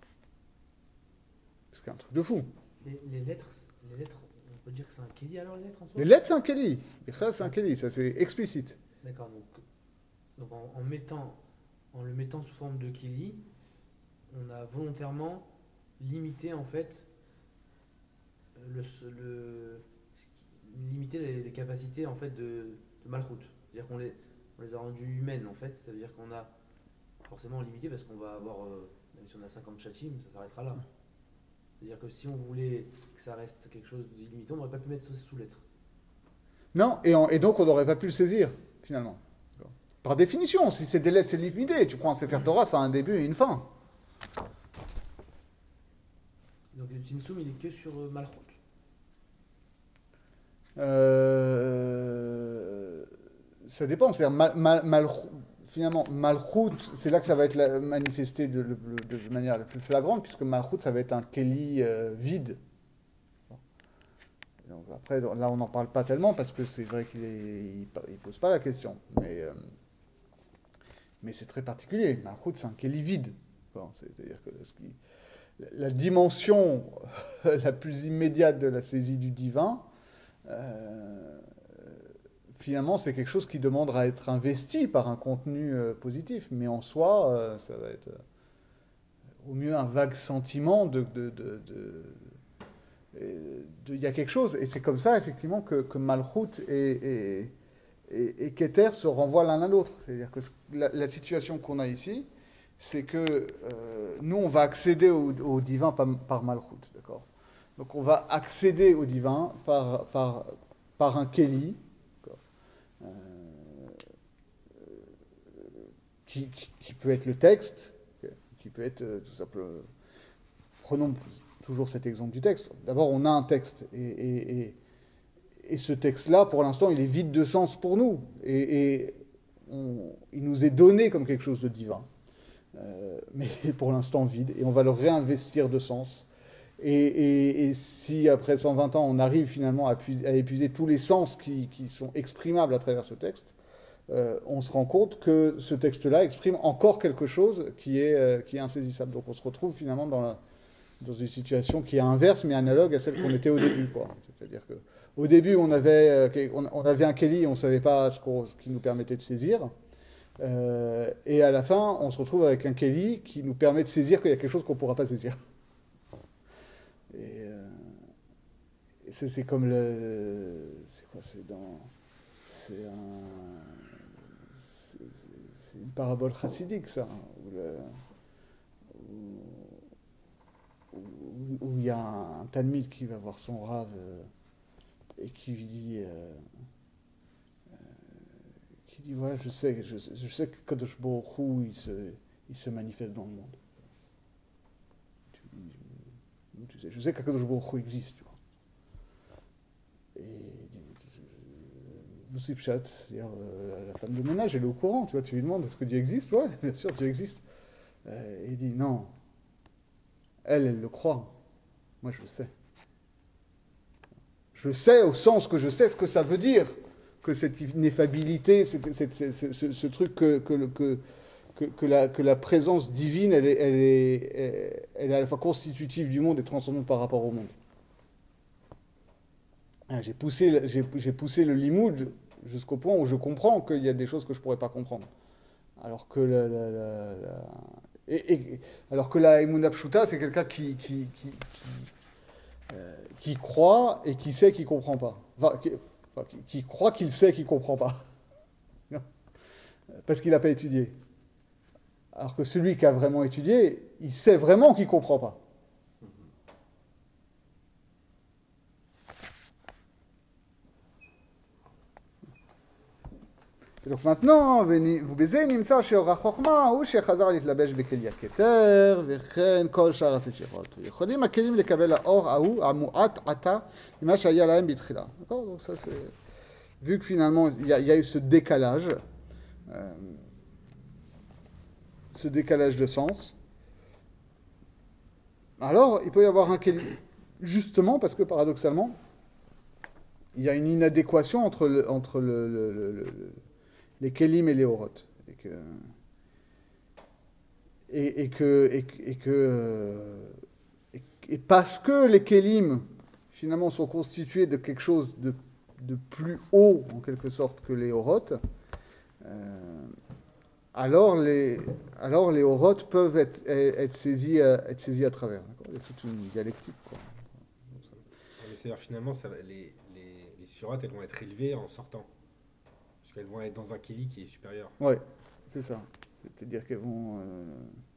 S1: C'est un truc de fou.
S3: Les, les lettres, les lettres, on peut dire que c'est un Keli alors les lettres en soi ?
S1: Les lettres c'est un Keli. Les lettres c'est un Keli, ça c'est explicite.
S3: D'accord, donc, donc en, en, mettant, en le mettant sous forme de Keli, on a volontairement limité en fait le, le limité les, les capacités en fait de, de Malchut. C'est-à-dire qu'on les, on les a rendues humaines en fait, ça veut dire qu'on a forcément limité parce qu'on va avoir, euh, même si on a cinquante chachim, ça s'arrêtera là. C'est-à-dire que si on voulait que ça reste quelque chose d'illimité, on n'aurait pas pu mettre ça sous lettres.
S1: Non, et, en, et donc on n'aurait pas pu le saisir, finalement. Par définition, si c'est des lettres, c'est limité. Tu prends un Sefer Torah, ça a un début et une fin.
S3: Donc le Tzimtzum, il est que sur euh, Malchut.
S1: Euh, Ça dépend. C'est-à-dire, mal, mal, Malchut- finalement, Malchut, c'est là que ça va être la- manifesté de, de- de manière la plus flagrante, puisque Malchut, ça va être un Keli euh, vide. Donc après, là, on n'en parle pas tellement parce que c'est vrai qu'il ne pose pas la question. Mais, euh, mais c'est très particulier. Malchut, c'est un Keli vide. Bon, c'est-à-dire que ce qui, la dimension la plus immédiate de la saisie du divin, euh, finalement, c'est quelque chose qui demande à être investi par un contenu euh, positif. Mais en soi, euh, ça va être euh, au mieux un vague sentiment de, de, de, de il y a quelque chose, et c'est comme ça, effectivement, que, que Malchut et, et, et, et Keter se renvoient l'un à l'autre. C'est-à-dire que la, la situation qu'on a ici, c'est que euh, nous, on va accéder au, au divin par, par Malchut, d'accord? Donc on va accéder au divin par, par, par un Keli, euh, qui, qui, qui peut être le texte, qui peut être euh, tout simplement... Prenons toujours cet exemple du texte. D'abord, on a un texte, et, et, et, et ce texte-là, pour l'instant, il est vide de sens pour nous, et, et on, il nous est donné comme quelque chose de divin, euh, mais pour l'instant vide, et on va le réinvestir de sens. Et, et, et si après cent vingt ans, on arrive finalement à, puiser, à épuiser tous les sens qui, qui sont exprimables à travers ce texte, euh, on se rend compte que ce texte-là exprime encore quelque chose qui est, euh, qui est insaisissable. Donc on se retrouve finalement dans la dans une situation qui est inverse, mais analogue à celle qu'on était au début, quoi. C'est-à-dire qu'au début, on avait, euh, on avait un Keli et on ne savait pas ce, qu'on, ce qui nous permettait de saisir. Euh, et à la fin, on se retrouve avec un Keli qui nous permet de saisir qu'il y a quelque chose qu'on ne pourra pas saisir. Et, euh, et c'est, c'est comme le... C'est quoi? C'est dans... C'est un... C'est, c'est, c'est une parabole chassidique, ça. Où le, où, où il y a un talmide qui va voir son rave euh, et qui lui dit euh, euh, qui dit ouais, je sais je, je sais que Kadosh Baruch Hu, il se il se manifeste dans le monde. Tu, tu sais, je sais que Kadosh Baruch Hu existe, tu vois. Et vous c'est pshat, c'est-à-dire euh, la femme de ménage, elle est au courant, tu vois, tu lui demandes est-ce que Dieu existe? Ouais, bien sûr, Dieu existe. Euh, et il dit non. Elle, elle le croit. Moi, je le sais. Je le sais au sens que je sais ce que ça veut dire, que cette ineffabilité, cette, cette, cette, ce, ce, ce truc que, que, que, que, que, la, que la présence divine, elle est, elle, est, elle est à la fois constitutive du monde et transcendante par rapport au monde. J'ai poussé, j'ai, j'ai poussé le limoud jusqu'au point où je comprends qu'il y a des choses que je ne pourrais pas comprendre. Alors que la... la, la, la Et, et, alors que la Emunah Pshuta, c'est quelqu'un qui, qui, qui, qui, euh, qui croit et qui sait qu'il ne comprend pas. Enfin, qui, enfin, qui, qui croit qu'il sait qu'il ne comprend pas. Non. Parce qu'il n'a pas étudié. Alors que celui qui a vraiment étudié, il sait vraiment qu'il ne comprend pas. Donc maintenant, vous baisez, נמצא שאור החוכמה הוא שחזר להתלבש בכלי הכתר, וכן כל שאר הספירות. יכולים הכלים לקבל האור ההוא, המועט עתה, ממה שהיה להם בתחילה. D'accord? Donc ça c'est... Vu que finalement, il y, y a eu ce décalage, euh, ce décalage de sens, alors il peut y avoir un keli, justement parce que paradoxalement, il y a une inadéquation entre le, entre le, le, le, le les kelim et les oroth. Et que, et, et que, et, et que, et, et parce que les kelim, finalement, sont constitués de quelque chose de, de plus haut, en quelque sorte, que les oroth, euh, alors les, alors les oroth peuvent être, être, saisis, à, être saisis à travers. D'accord? Il y a toute une dialectique, quoi.
S4: C'est-à-dire, finalement, ça va, les, les, les sphirotes, elles vont être élevées en sortant. Parce qu'elles vont être dans un keli qui est supérieur.
S1: Oui, c'est ça. C'est-à-dire qu'elles vont... Euh...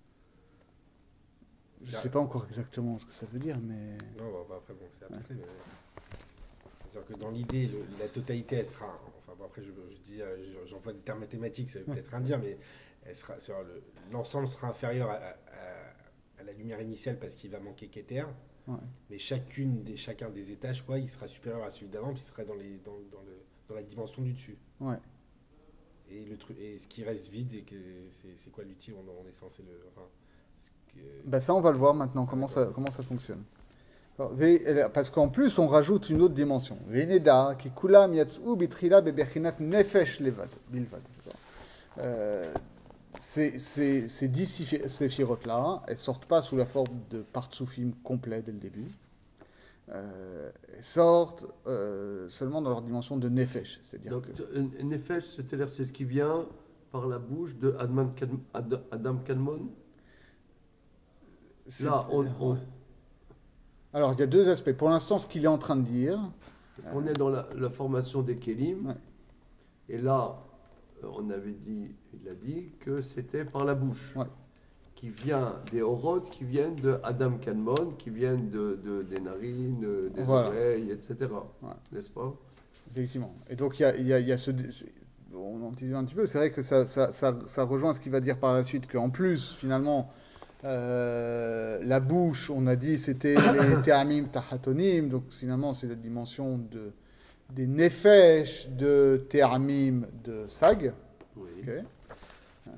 S1: Je ne sais pas encore exactement ce que ça veut dire, mais...
S4: Non, bah, après, bon, c'est abstrait, ouais. Mais... C'est-à-dire que dans l'idée, le, la totalité, elle sera... Enfin, bon, après, je, je dis, j'emploie des termes mathématiques, ça veut peut-être rien dire, mais elle sera, le, l'ensemble sera inférieur à, à, à la lumière initiale parce qu'il va manquer Keter.
S1: Ouais.
S4: Mais chacune des, chacun des étages, quoi, il sera supérieur à celui d'avant, puis il serait dans, les, dans, dans, le, dans la dimension du dessus.
S1: Ouais.
S4: Et, le truc, et ce qui reste vide, et que c'est, c'est quoi l'utile, on, on est censé le... Enfin, ce que-
S1: Bah ça, on va le voir maintenant, comment ça, comment ça fonctionne. Alors, ve- parce qu'en plus, on rajoute une autre dimension. Veneda, qui kulam yatsou bitrila bebechinat nefesh levad, bilvad. Euh, Ces, ces, ces dix séphirotes-là, elles sortent pas sous la forme de partsoufim complet dès le début. Euh, elles sortent euh, seulement dans leur dimension de nefesh. C'est-à-dire
S2: Donc,
S1: que...
S2: un- un nefesh, c'est-à-dire c'est ce qui vient par la bouche de Adam, Kad- Ad- Adam Kadmon.
S1: c'est-
S2: Là, on, on-
S1: ouais. Alors, il y a deux aspects. Pour l'instant, ce qu'il est en train de dire,
S2: on est dans la, la formation des Kélim.
S1: Ouais.
S2: Et là, euh, on avait dit, il a dit que c'était par la bouche.
S1: Ouais.
S2: Qui vient des orotes, qui viennent de Adam Kadmon, qui viennent de, de- des narines, euh, des
S1: Voilà.
S2: oreilles, et cetera.
S1: Ouais.
S2: N'est-ce pas?
S1: effectivement. Et donc, il y a, il y a- il y a ce... c'est- on en disait un petit peu, c'est vrai que ça, ça, ça, ça rejoint ce qu'il va dire par la suite, qu'en plus, finalement, euh, la bouche, on a dit, c'était les théamim tahatonim, donc finalement, c'est la dimension de, des nefesh de théamim de sag.
S2: Oui.
S1: Ok. Euh,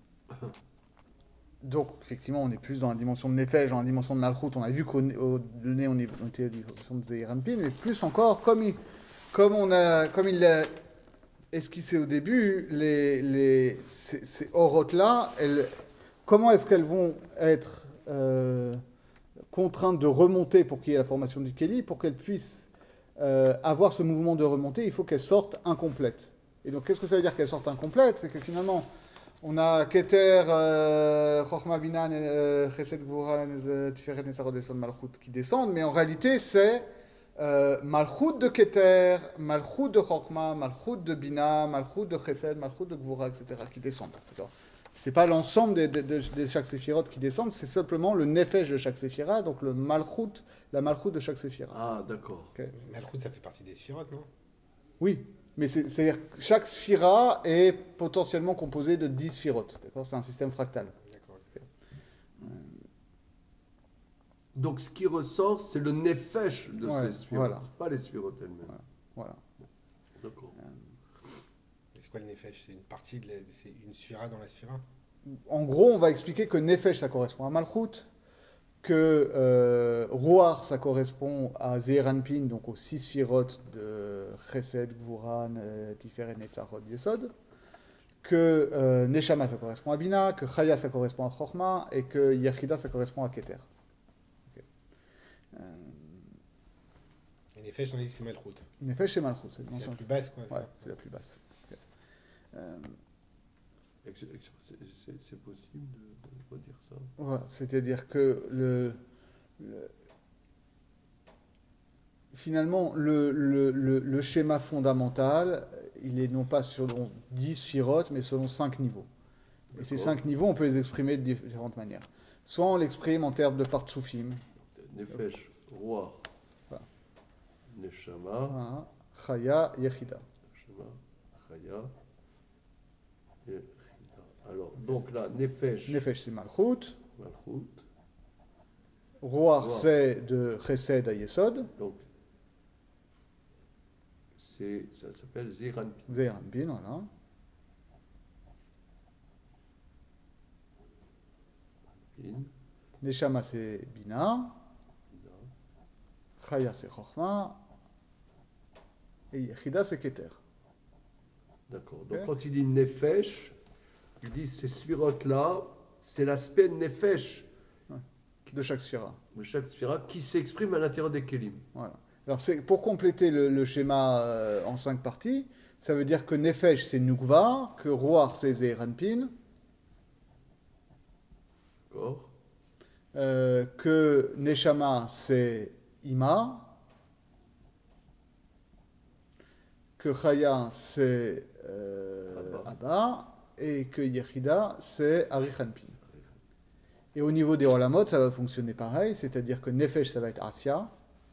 S1: Donc, effectivement, on est plus dans la dimension de nefesh, dans la dimension de malchut. On a vu qu'au au, le nez, on est- on était à la dimension de Zeirampin, mais plus encore, comme il, comme on a, comme il l'a esquissé au début, les, les, ces, ces orotes-là, elles- comment est-ce qu'elles vont être euh, contraintes de remonter pour qu'il y ait la formation du Keli? Pour qu'elles puissent euh, avoir ce mouvement de remontée, il faut qu'elles sortent incomplètes. Et donc, qu'est-ce que ça veut dire qu'elles sortent incomplètes? C'est que finalement, on a Keter, euh, Chochma Binan, euh, Chesed Gvura, euh, Tiferet Netzarot Esod Malchut qui descendent, mais en réalité, c'est euh, Malchut de Keter, Malchut de Chochma, Malchut de Bina, Malchut de Chesed, Malchut de Gvura, et cetera qui descendent. D'accord. C'est pas l'ensemble des, des, des, des chaque séphirot qui descendent, c'est simplement le nefesh de chaque séphira, donc le Malchut, la Malchut de chaque séphira.
S2: Ah, d'accord.
S4: Malchut, ça fait partie des sphirotes, non?
S1: Oui, mais c'est- c'est-à-dire que chaque sphira est potentiellement composée de dix sphirotes. D'accord. C'est un système fractal.
S4: D'accord.
S2: Donc, ce qui ressort, c'est le nefesh de
S1: Ouais,
S2: ces sphirotes,
S1: voilà.
S2: pas les sphirotes elles-mêmes.
S1: Voilà. Voilà.
S2: D'accord.
S4: Et c'est quoi le nefesh? C'est une partie, de la- c'est une sphira dans la sphira?
S1: En gros, on va expliquer que Nefesh, ça correspond à Malchut, que euh, Ruach, ça correspond à Zeranpin, donc aux six sphirotes de Chesed, Gvuran, euh, Tiferet, Netzarot, Yesod, que euh, Neshama, ça correspond à Bina, que Chaya, ça correspond à Chochma, et que Yechida, ça correspond à Keter. Ok. Euh,
S4: Et nefesh, on a dit c'est Malchut.
S1: Nefesh, c'est Malchut, c'est
S4: C'est
S1: dimension.
S4: la plus basse, quoi.
S1: Ouais,
S4: ça.
S1: c'est la plus basse. Ok. Euh,
S2: Ex- ex- c'est- C'est c'est possible de, de redire ça?
S1: Voilà, c'est-à-dire que le, le- finalement, le, le, le, le schéma fondamental, il est non pas selon dix sphirotes, mais selon cinq niveaux. Et ces
S2: D'accord.
S1: cinq niveaux, on peut les exprimer de différentes manières. Soit on l'exprime en termes de partsoufim,
S2: Nefesh, roi,
S1: Voilà.
S2: Neshama,
S1: voilà, Chaya, Yechida.
S2: Neshama, Chaya, et Chida. Alors, donc là, Nefesh,
S1: Nefesh, c'est Malchut.
S2: Malchut.
S1: Roar,
S2: Roar.
S1: c'est de Chesed à Yesod.
S2: Donc, c'est, ça s'appelle Zeranpin.
S1: Zeranpin, voilà. Neshama, c'est Bina. Chaya, c'est Chochma. Et Yechida, c'est Keter.
S2: D'accord. Donc,
S1: Ok.
S2: quand il dit Nefesh, il dit ces sphirotes-là, c'est l'aspect Nefesh
S1: De chaque sphira.
S2: de chaque sphirote qui s'exprime à l'intérieur des Kélim.
S1: Voilà. Alors, c'est, pour compléter le, le schéma euh, en cinq parties, ça veut dire que Nefesh, c'est Nukva, que Roar, c'est Zeranpin,
S2: D'accord.
S1: euh, que Neshama, c'est Ima, que Chaya, c'est euh,
S2: Abba.
S1: Abba, et que Yechida, c'est Arichanpin. Et au niveau des Olamot, ça va fonctionner pareil, c'est-à-dire que Nefesh, ça va être Asya,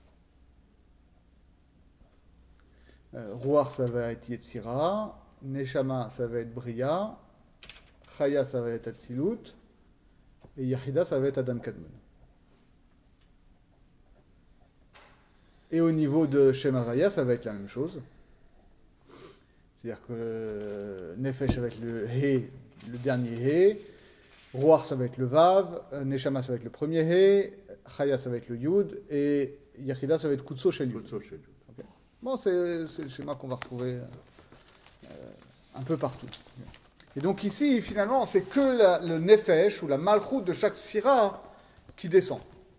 S1: euh, Ruach, ça va être Yetzira, Neshama, ça va être Bria, Chaya, ça va être Atzilut, et Yechida, ça va être Adam Kadmon. Et au niveau de Shem Havaya, ça va être la même chose. C'est-à-dire que euh, Nefesh, ça va être le He, le dernier He. Ruach, ça va être le Vav. Neshama, ça va être le premier He. Chaya, ça va être le Yud. Et Yachida, ça va être Kutso Shel Yud.
S2: Kutso Shel Yud.
S1: Okay. Bon, c'est, c'est le schéma qu'on va retrouver euh, un peu partout. Et donc ici, finalement, c'est que la, le Nefesh ou la Malchut de chaque Sphira qui descend.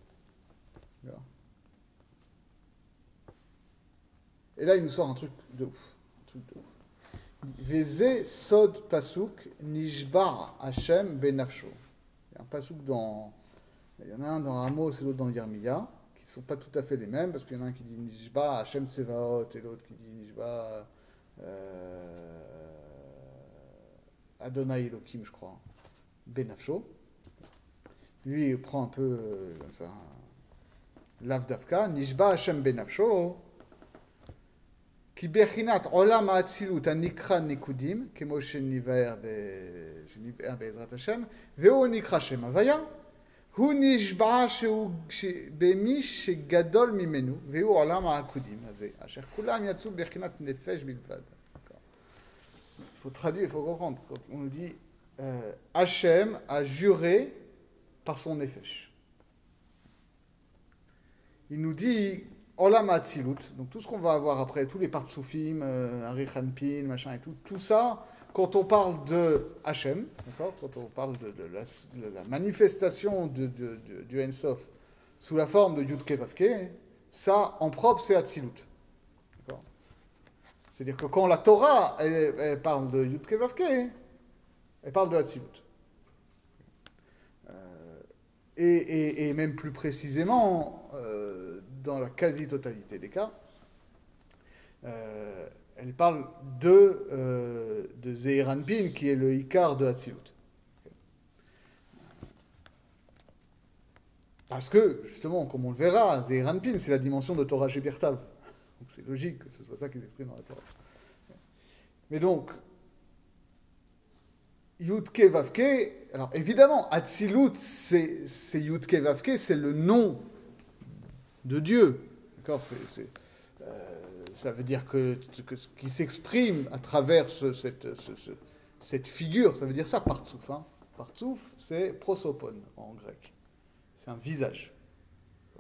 S1: Et là, il nous sort un truc de ouf. Un truc de ouf. Veze sod pasuk nishbar Hashem benafsho. Il y a un pasuk dans... Il y en a un dans Amos et l'autre dans Yermiya, qui ne sont pas tout à fait les mêmes, parce qu'il y en a un qui dit nishbar Hashem Sevaot et l'autre qui dit nishbar euh, Adonai Elohim, je crois. Benafsho. Lui, il prend un peu euh, comme ça. Lav Davka, nishbar Hashem benafsho. כי בחינת עולם האצילות הנקרא ניקודים, כמו שנבער בעזרת השם, והוא נקרא שם הוויה, הוא נשבע שהוא במי שגדול ממנו, והוא עולם העקודים הזה, אשר כולם יצאו בחינת נפש בלבד. Il faut traduire, il faut comprendre. Quand on nous dit euh, Hachem a juré par son nefesh. Il nous dit Olam Hatzilut, donc tout ce qu'on va avoir après, tous les partsoufim, euh, Arichanpin, machin et tout, tout ça, quand on parle de Hachem, d'accord, quand on parle de, de, la, de la manifestation de, de, de, du Ensof sous la forme de Yud-Ke Vav-Ke, ça, en propre, c'est Hatzilut. D'accord. C'est-à-dire que quand la Torah, elle, elle parle de Yud-Ke Vav-Ke, elle parle de Hatzilut. Euh, et, et, et même plus précisément, euh, dans la quasi-totalité des cas, euh, elle parle de, euh, de Zeir Anpin, qui est le Ikar de Hatzilut. Parce que, justement, comme on le verra, Zeir Anpin, c'est la dimension de Torah Shebirtav. Donc c'est logique que ce soit ça qui s'exprime dans la Torah. Mais donc, Yud-Ke Vav-Ke, alors évidemment, Hatzilut, c'est, c'est Yud-Ke Vav-Ke, c'est le nom de Dieu. D'accord, c'est, c'est, euh, ça veut dire que, que ce qui s'exprime à travers ce, cette, ce, ce, cette figure, ça veut dire ça, partsouf. Hein. Partsouf, c'est prosopon en grec. C'est un visage. Euh,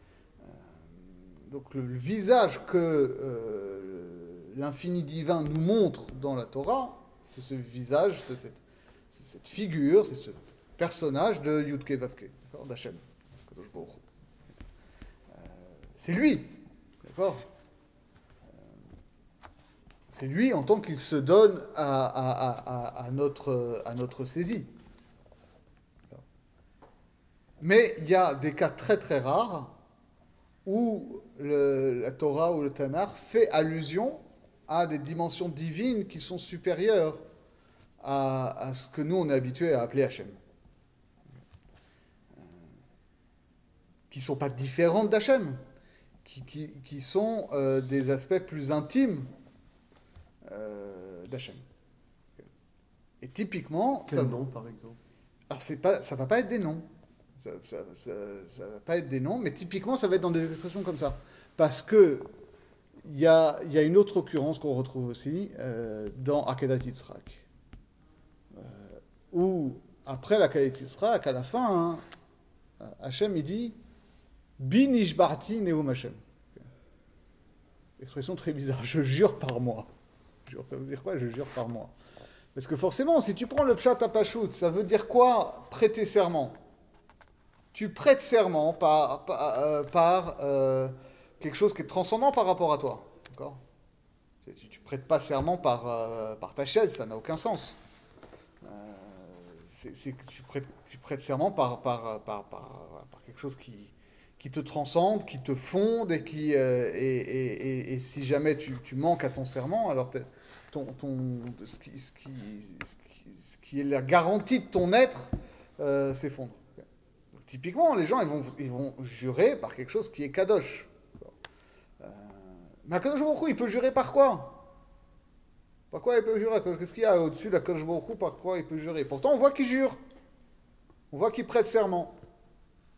S1: donc le, le visage que euh, l'infini divin nous montre dans la Torah, c'est ce visage, c'est cette, c'est cette figure, c'est ce personnage de Yud-Ke Vav-Ke, d'Hachem, Kadosh Baruch Hu. C'est lui, d'accord ? C'est lui en tant qu'il se donne à, à, à, à, notre, à notre saisie. Mais il y a des cas très très rares où le, la Torah ou le Tanakh fait allusion à des dimensions divines qui sont supérieures à, à ce que nous on est habitué à appeler Hachem. Qui ne sont pas différentes d'Hachem. Qui, qui, qui sont euh, des aspects plus intimes euh, d'Hachem. Et typiquement...
S2: Quel
S1: ça,
S2: nom, par exemple ?
S1: Alors, c'est pas, ça ne va pas être des noms. Ça ne va pas être des noms, mais typiquement, ça va être dans des expressions comme ça. Parce que il y a, y a une autre occurrence qu'on retrouve aussi euh, dans Akedat Yitzhak. Euh, où, après l'Akedat Yitzhak, à la fin, hein, Hachem, il dit... Bi nishbarti neum Hashem. Expression très bizarre. Je jure par moi. Ça veut dire quoi ? Je jure par moi. Parce que forcément, si tu prends le pshat à Pachout, ça veut dire quoi ? Prêter serment. Tu prêtes serment par, par, euh, par euh, quelque chose qui est transcendant par rapport à toi. D'accord ? Tu ne prêtes pas serment par, euh, par ta chaise, ça n'a aucun sens. Euh, c'est, c'est, tu, prêtes, tu prêtes serment par, par, par, par, par quelque chose qui... qui te transcende, qui te fonde, et, qui, euh, et, et, et, et si jamais tu, tu manques à ton serment, alors ton, ton, ce, qui, ce, qui, ce, qui, ce qui est la garantie de ton être euh, s'effondre. Donc, typiquement, les gens ils vont, ils vont jurer par quelque chose qui est kadosh. Euh, mais Akadosh Baruch Hu, il peut jurer par quoi ? Par quoi il peut jurer ? Qu'est-ce qu'il y a au-dessus d'Akadosh Baruch Hu ? Par quoi il peut jurer ? Pourtant, on voit qu'il jure. On voit qu'il prête serment.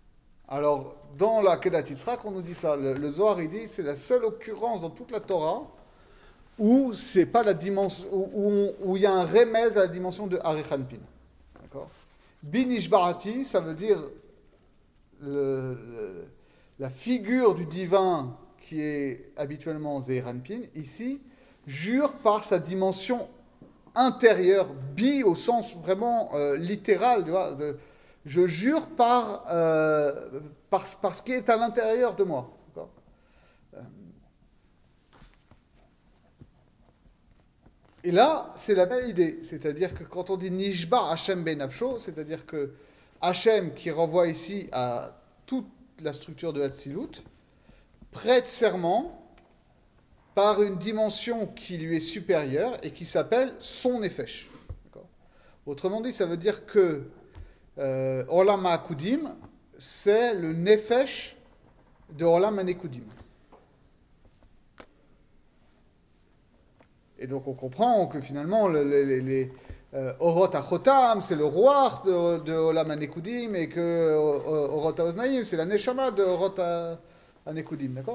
S1: Alors, dans la Kedat Yitzhak, on nous dit ça. Le, le Zohar, il dit c'est la seule occurrence dans toute la Torah où c'est pas la dimension, où, où, où il y a un remez à la dimension de Arichanpin. D'accord? Binishbarati, ça veut dire le, le, la figure du divin qui est habituellement Zeranpin, ici, jure par sa dimension intérieure, bi au sens vraiment euh, littéral, tu vois, de, je jure par, euh, par, par ce qui est à l'intérieur de moi. D'accord ? Euh, Et là, c'est la même idée, c'est-à-dire que quand on dit Nishba Hashem Ben Nafsho, c'est-à-dire que Hashem, qui renvoie ici à toute la structure de Hatzilut, prête serment par une dimension qui lui est supérieure et qui s'appelle son Nefesh. D'accord ? Autrement dit, ça veut dire que euh, Olam HaKudim, c'est le Nefesh de Olam HaNekudim. Et donc on comprend que finalement, les, les, les euh, Orot HaChotam, c'est le roi de, de Olam HaNekudim, et que euh, Orot HaOznaim, c'est la Neshama de Orot HaNekudim, d'accord ?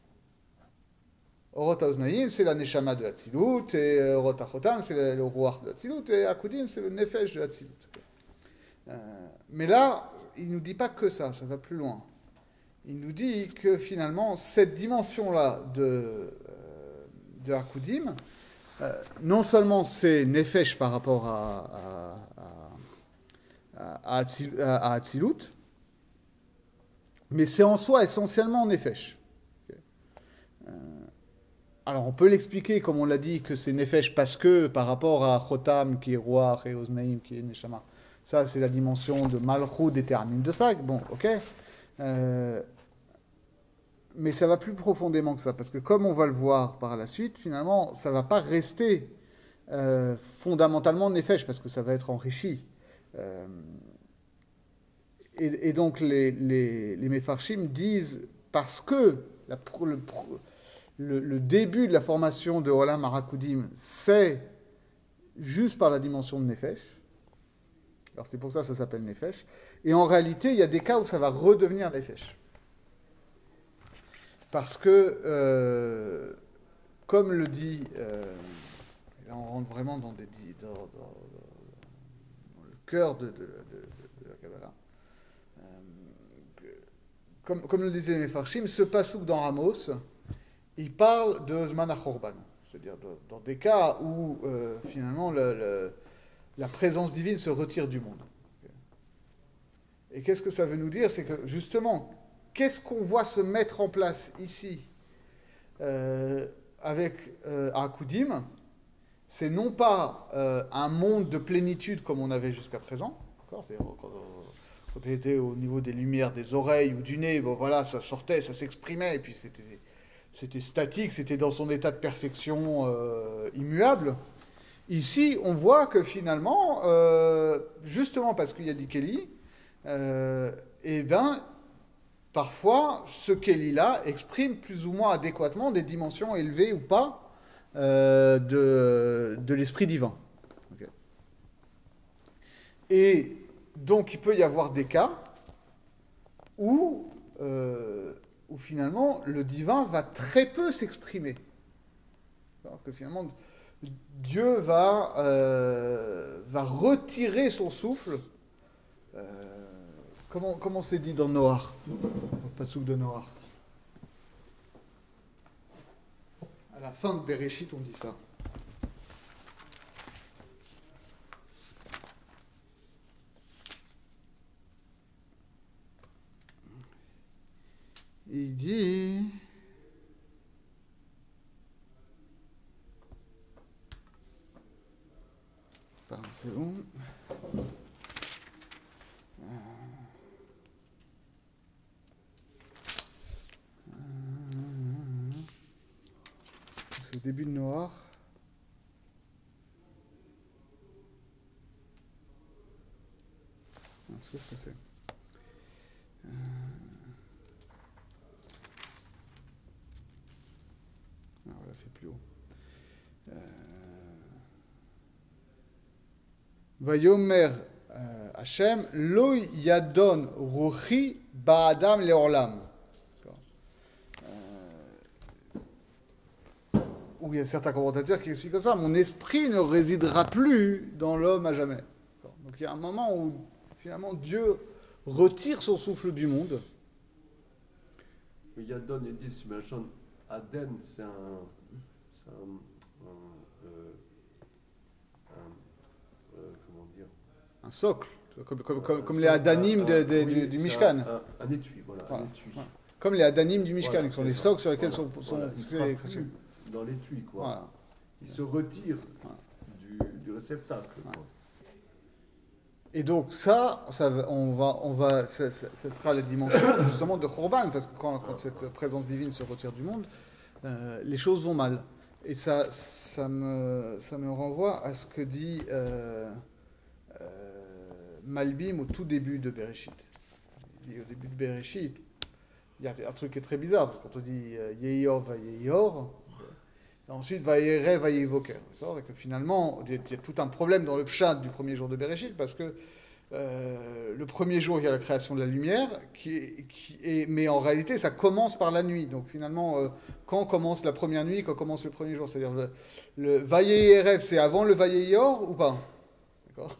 S1: Orot HaOznaim, c'est la Neshama de Hatzilut, et euh, Orot HaChotam, c'est le, le roi de Hatzilut, et Hakudim, c'est le Nefesh de Hatzilut. Euh, mais là, il ne nous dit pas que ça, ça va plus loin. Il nous dit que finalement, cette dimension-là de, euh, de Hakudim, Euh, non seulement c'est Nefesh par rapport à, à, à, à Hatzilut, mais c'est en soi essentiellement Nefesh. Okay. Euh, alors on peut l'expliquer, comme on l'a dit, que c'est Nefesh parce que par rapport à Chotam, qui est roi, et Oznaim, qui est Neshama, ça c'est la dimension de Malchut détermine de ça. Bon, ok. Euh, Mais ça va plus profondément que ça, parce que comme on va le voir par la suite, finalement, ça ne va pas rester euh, fondamentalement Nefesh, parce que ça va être enrichi. Euh, et, et donc les, les, les Mefarshim disent, parce que la, le, le, le début de la formation de Olam HaRakudim, c'est juste par la dimension de Nefesh, alors c'est pour ça que ça s'appelle Nefesh, et en réalité, il y a des cas où ça va redevenir Nefesh. Parce que, euh, comme le dit, euh, là on rentre vraiment dans, des, dans, dans, dans le cœur de, de, de, de la Kabbalah, euh, comme, comme le disait les Mefarshim, ce passouk dans Ramos, il parle de Zman HaChorban, c'est-à-dire de, dans des cas où euh, finalement le, le, la présence divine se retire du monde. Et qu'est-ce que ça veut nous dire ? C'est que justement, qu'est-ce qu'on voit se mettre en place ici euh, avec euh, Hakudim ? C'est non pas euh, un monde de plénitude comme on avait jusqu'à présent, d'accord ? C'est, quand, quand on était au niveau des lumières des oreilles ou du nez, bon voilà, ça sortait, ça s'exprimait, et puis c'était, c'était statique, c'était dans son état de perfection euh, immuable. Ici, on voit que finalement, euh, justement parce qu'il y a dit Kelly, euh, eh bien, parfois, ce Kelly-là exprime plus ou moins adéquatement des dimensions élevées ou pas euh, de, de l'esprit divin. Okay. Et donc, il peut y avoir des cas où, euh, où finalement, le divin va très peu s'exprimer. Alors que finalement, Dieu va, euh, va retirer son souffle. Euh, Comment, comment c'est dit dans Noach, le passouk de Noach ? À la fin de Bereshit, on dit ça. Il dit... Pardon, c'est bon. C'est au début de Noach. Qu'est-ce que c'est ? euh... Ah, voilà, c'est plus haut. Euh... Vayomer euh, Hashem, lo yadon ruchi Ba'adam le'olam. Où il y a certains commentateurs qui expliquent comme ça, mon esprit ne résidera plus dans l'homme à jamais. Donc il y a un moment où finalement Dieu retire son souffle du monde.
S2: Mais Yadon et dit, Simachon, Aden, c'est un, c'est un, un, euh, un euh, comment dire,
S1: Un socle, comme, comme, comme, comme
S2: un
S1: les
S2: socle,
S1: Adanim
S2: un-
S1: de- de-
S2: oui,
S1: du, du
S2: c'est
S1: Mishkan.
S2: Un, un, un étui, voilà,
S1: Voilà.
S2: un étui.
S1: Voilà. Comme les Adanim du Mishkan,
S2: Voilà,
S1: qui sont
S2: c'est
S1: les
S2: ça.
S1: socles sur lesquels
S2: Voilà,
S1: sont, sont
S2: voilà, il
S1: fixés
S2: sera
S1: les
S2: plus
S1: chrétiens.
S2: dans l'étui, quoi.
S1: Voilà.
S2: Il se retire
S1: Voilà.
S2: du, du réceptacle, quoi.
S1: Et donc ça, ça va- on va, on va, ça, ça- ça sera la dimension justement de Khorban, parce que quand, quand cette présence divine se retire du monde, euh, les choses vont mal. Et ça, ça me, ça me renvoie à ce que dit euh, euh, Malbim au tout début de Bereshit. Il dit au début de Bereshit, il y a un truc qui est très bizarre, parce que quand on dit euh, Yehior va Yehior, et ensuite va Yere va Yevoker, d'accord, et que finalement, il y, a, il y a tout un problème dans le pshat du premier jour de Bereshit, parce que euh, le premier jour, il y a la création de la lumière, qui, est- qui est, mais en réalité, ça commence par la nuit. Donc finalement, euh, quand commence la première nuit, quand commence le premier jour, c'est-à-dire le, le Vayerev, c'est avant le Vayeyor ou pas? D'accord.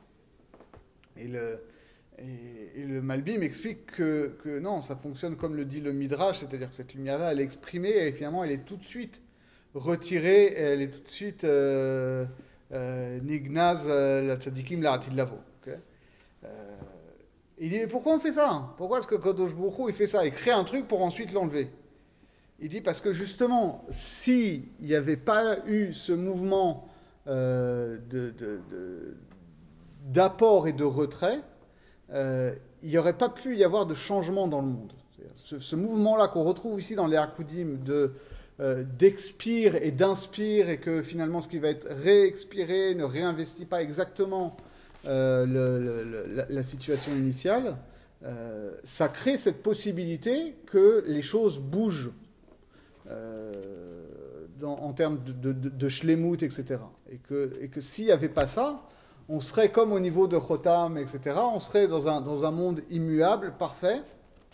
S1: Et le, et, et le Malbim explique que, que non, ça fonctionne comme le dit le Midrash, c'est-à-dire que cette lumière-là, elle est exprimée et finalement, elle est tout de suite retirée, et elle est tout de suite euh, euh, Nignaz euh, la tzadikim la atid lavo. Ok. Euh, il dit, mais pourquoi on fait ça? Pourquoi est-ce que Kadosh Baruch Hu, il fait ça? Il crée un truc pour ensuite l'enlever. Il dit, parce que justement, s'il n'y avait pas eu ce mouvement euh, de, de- de- d'apport et de retrait, euh, il n'y aurait pas pu y avoir de changement dans le monde. C'est-à-dire, Ce, ce mouvement-là qu'on retrouve ici dans les Hakudim de, euh, d'expire et d'inspire, et que finalement ce qui va être réexpiré ne réinvestit pas exactement euh, le- le- le- la, la situation initiale, euh, ça crée cette possibilité que les choses bougent euh, dans- en termes de, de, de, de shlemut, et cetera. Et que, et que s'il n'y avait pas ça, on serait comme au niveau de Chotam, et cetera. On serait dans un, dans un monde immuable, parfait.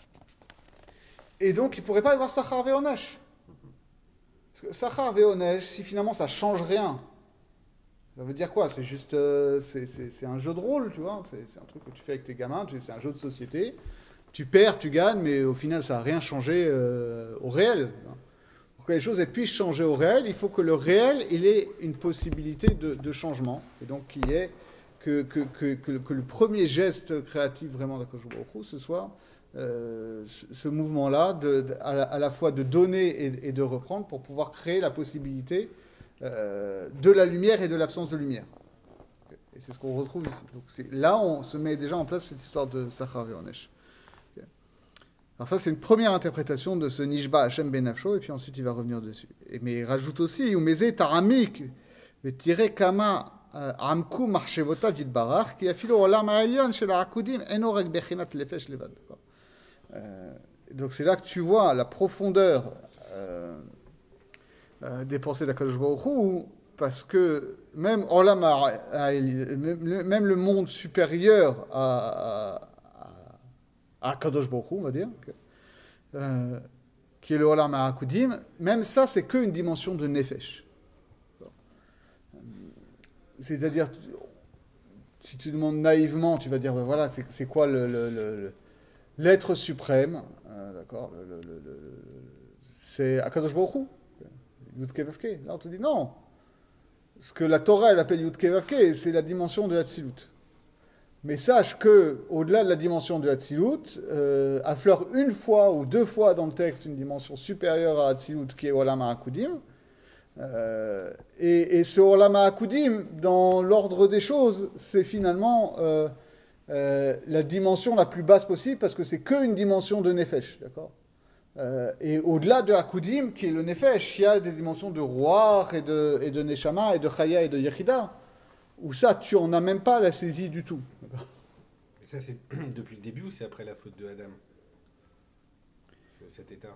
S1: Et donc, il ne pourrait pas y avoir Sachar Veonesh. Parce que Sachar Veonesh, si finalement ça ne change rien, ça veut dire quoi? C'est juste euh, c'est, c'est, c'est un jeu de rôle, tu vois. C'est, c'est un truc que tu fais avec tes gamins, tu- c'est un jeu de société. Tu perds, tu gagnes, mais au final, ça n'a rien changé euh, au réel. Pour que les choses elles puissent changer au réel, il faut que le réel il ait une possibilité de, de changement. Et donc, qu'il y ait que, que, que, que, le- que le premier geste créatif vraiment d'Akadosh Baruch Hu, ce soit euh, ce, ce mouvement-là, de, de- à, la, à la fois de donner et, et de reprendre pour pouvoir créer la possibilité euh, de la lumière et de l'absence de lumière. Et c'est ce qu'on retrouve ici. Donc c'est, là, on se met déjà en place cette histoire de Sachar Veonesh. Alors ça, c'est une première interprétation de ce Nishba Hashem Ben Nafsho, et puis ensuite il va revenir dessus. Et, mais il rajoute aussi, Umeze Taramik, Vetire Kama Amku Marchevota Vidbarach, qui a filé au Olam Ha'elyon chez la Hakudim, Enorek Bechinat Lefesh Levad. Euh, donc c'est là que tu vois la profondeur euh, euh, des pensées d'Akadosh Baruch Hu, parce que même Olam Ha'elyon, même, même le monde supérieur à, à à Kadosh Baruch Hu, on va dire, euh, qui est le Olam HaKudim, même ça, c'est qu'une dimension de Nefesh. C'est-à-dire, si tu demandes naïvement, tu vas dire, ben voilà, c'est, c'est quoi le, le- le- le- l'être suprême, euh, d'accord, le- le- le- le- c'est Akadosh Baruch Hu, Yud Kei Vav Kei. Là, on te dit non. Ce que la Torah, elle appelle Yud Kei Vav Kei, c'est la dimension de Hatzilut. Mais sache que, au-delà de la dimension de Hatzilut, euh, affleure une fois ou deux fois dans le texte une dimension supérieure à Hatzilut qui est Olam HaKudim. Euh, et, et ce Olam HaKudim, dans l'ordre des choses, c'est finalement euh, euh, la dimension la plus basse possible parce que c'est qu'une dimension de Nefesh, d'accord. Euh, et au-delà de Hakudim, qui est le Nefesh, il y a des dimensions de Roi et de, et de Neshama et de Chaya et de Yechida, où ça, tu n'en as même pas la saisie du tout.
S4: Et ça, c'est depuis le début ou c'est après la faute de Adam? Ce- Cet état.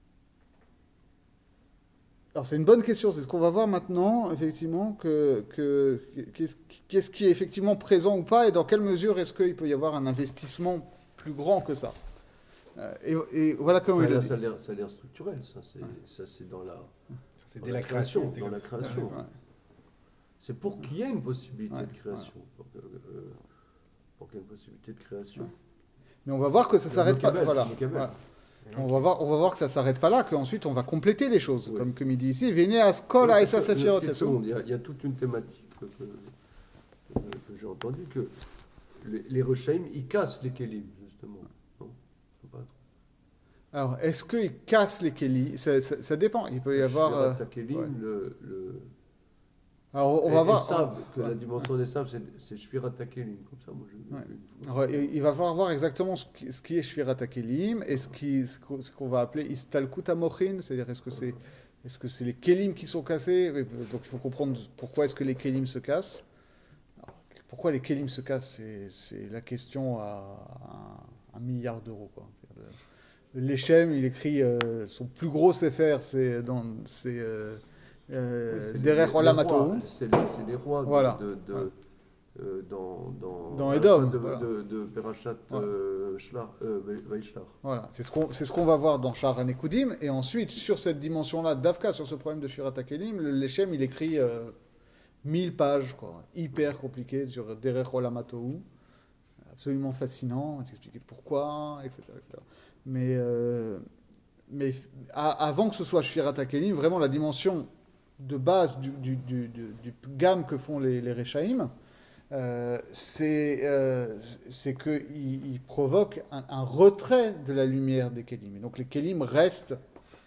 S1: Alors c'est une bonne question, c'est ce qu'on va voir maintenant, effectivement, que, que, qu'est-ce, qu'est-ce qui est effectivement présent ou pas, et dans quelle mesure est-ce qu'il peut y avoir un investissement plus grand que ça. Euh, et, et voilà comment
S2: Enfin,
S1: il le
S2: là,
S1: dit.
S2: ça a l'air, ça a l'air structurel, ça. C'est,
S1: Ouais.
S2: ça, c'est dans la,
S4: C'est
S2: dans
S4: dès
S2: la
S4: la création. c'est
S2: dans
S4: comme
S2: la
S4: ça.
S2: création.
S1: Ouais.
S2: C'est pour qu'il y ait une possibilité
S1: Ouais,
S2: de création. Pour, que, euh, pour qu'il y ait une possibilité de création.
S1: Ouais. Mais on va voir que ça s'arrête pas.
S2: Mokabel,
S1: Voilà.
S2: Mokabel.
S1: Voilà. On va voir, on va voir que ça s'arrête pas là, qu'ensuite on va compléter les choses,
S2: Oui.
S1: comme, comme il dit ici. Venez à Skol, à Esa Safirot,
S2: Une seconde, Il y, a, il y a toute une thématique que, que, que- que j'ai entendue, que les, les Rechaim, ils cassent les Kélim, justement. Non C'est pas-
S1: Alors, est-ce qu'ils cassent les Kéli ça, ça, ça dépend. Il peut y avoir. euh,
S2: Shvirat HaKelim,
S1: ouais.
S2: le, le,
S1: Alors, on
S2: et-
S1: va
S2: et
S1: voir.
S2: savent que
S1: ouais.
S2: la dimension des sables, c'est, c'est Shvirat HaKelim, comme ça, moi, je...
S1: Ouais.
S2: une-
S1: Alors, il il va falloir voir exactement ce qui, ce qui est Shvirat HaKelim et ce, qui, ce qu'on ce qu'on va appeler Istalkut HaMochin, c'est-à-dire est-ce que c'est est-ce que c'est les Kélim qui sont cassés. Donc il faut comprendre pourquoi est-ce que les Kélim se cassent. Alors, pourquoi les Kélim se cassent, c'est, c'est la question à un, un milliard d'euros. Quoi. C'est-à-dire, le, le Lechem, il écrit euh, son plus gros Sefer, c'est dans c'est euh, euh,
S2: Oui, c'est les-
S1: Derech
S2: les
S1: Olam
S2: rois,
S1: HaTohu.
S2: C'est les, c'est les rois de,
S1: Voilà.
S2: de, de,
S1: Voilà.
S2: euh, dans, dans,
S1: Dans
S2: à la
S1: Edom,
S2: fin de,
S1: voilà.
S2: de, de Perashat
S1: Voilà.
S2: euh, Shlach, euh, Vaishlach.
S1: Voilà, c'est ce qu'on c'est ce qu'on va voir dans Sha'ar HaNekudim. Et ensuite, sur cette dimension-là, d'Afka, sur ce problème de Shvirat HaKelim, le Lechem, il écrit euh, mille pages, quoi, hyper compliqué, sur Derech Olam HaTohu. Absolument fascinant, t'expliquer pourquoi, et cetera et cetera. Mais, euh, mais à- avant que ce soit Shvirat HaKelim, vraiment la dimension de base du, du, du, du, du gamme que font les, les Rechaim, euh, c'est euh, c'est qu'il il provoque un, un retrait de la lumière des Kélim. Et donc les Kélim restent,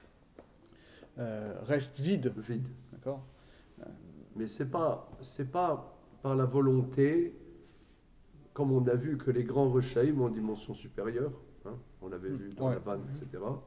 S1: euh, restent vides.
S2: Vide.
S1: D'accord ?
S2: Mais c'est pas, c'est pas par la volonté, comme on a vu que les grands Rechaim ont une dimension supérieure, hein, on l'avait vu dans
S1: Ouais.
S2: la vanne, et cetera,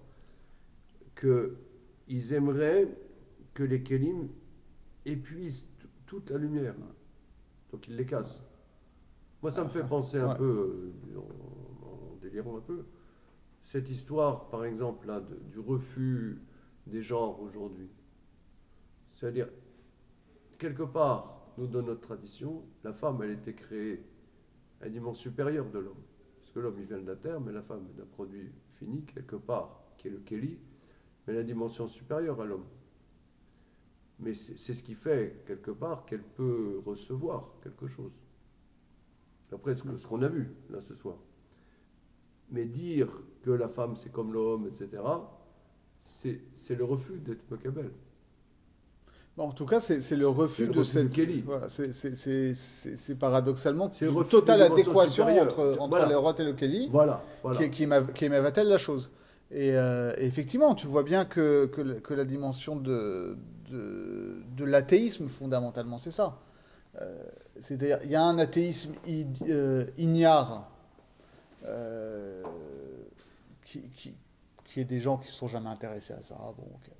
S2: qu'ils aimeraient que les Kélim épuisent t- toute la lumière. Donc ils les cassent. Moi, ça me fait penser un
S1: Ouais.
S2: peu, euh, en, en délirant un peu, cette histoire, par exemple, là, de- du refus des genres aujourd'hui. C'est-à-dire, quelque part, nous, dans notre tradition, la femme, elle était créée à une dimension supérieure de l'homme. Parce que l'homme, il vient de la terre, mais la femme est un produit fini, quelque part, qui est le Kéli, mais la dimension supérieure à l'homme. Mais c'est c'est ce qui fait, quelque part, qu'elle peut recevoir quelque chose. Après, ce que- ce qu'on a vu, là, ce soir. Mais dire que la femme, c'est comme l'homme, et cetera, c'est c'est le refus d'être Mokabel.
S1: Bon, en tout cas, c'est c'est le refus
S2: C'est le
S1: de
S2: refus de
S1: cette.
S2: Kéli.
S1: Voilà, c'est c'est- c'est- c'est- c'est paradoxalement
S2: C'est le
S1: une
S2: refus
S1: totale
S2: de dimension
S1: adéquation
S2: supérieure.
S1: entre, entre
S2: Voilà.
S1: les Rot et le Kéli.
S2: Voilà, voilà.
S1: qui, qui, m'a- qui m'avatel la chose. Et, euh, et effectivement, tu vois bien que, que, la- que la dimension de, de, de l'athéisme, fondamentalement, c'est ça. Euh, c'est-à-dire, il y a un athéisme i- euh, ignare, euh, qui, qui, qui est des gens qui ne se sont jamais intéressés à ça. Bon, ok.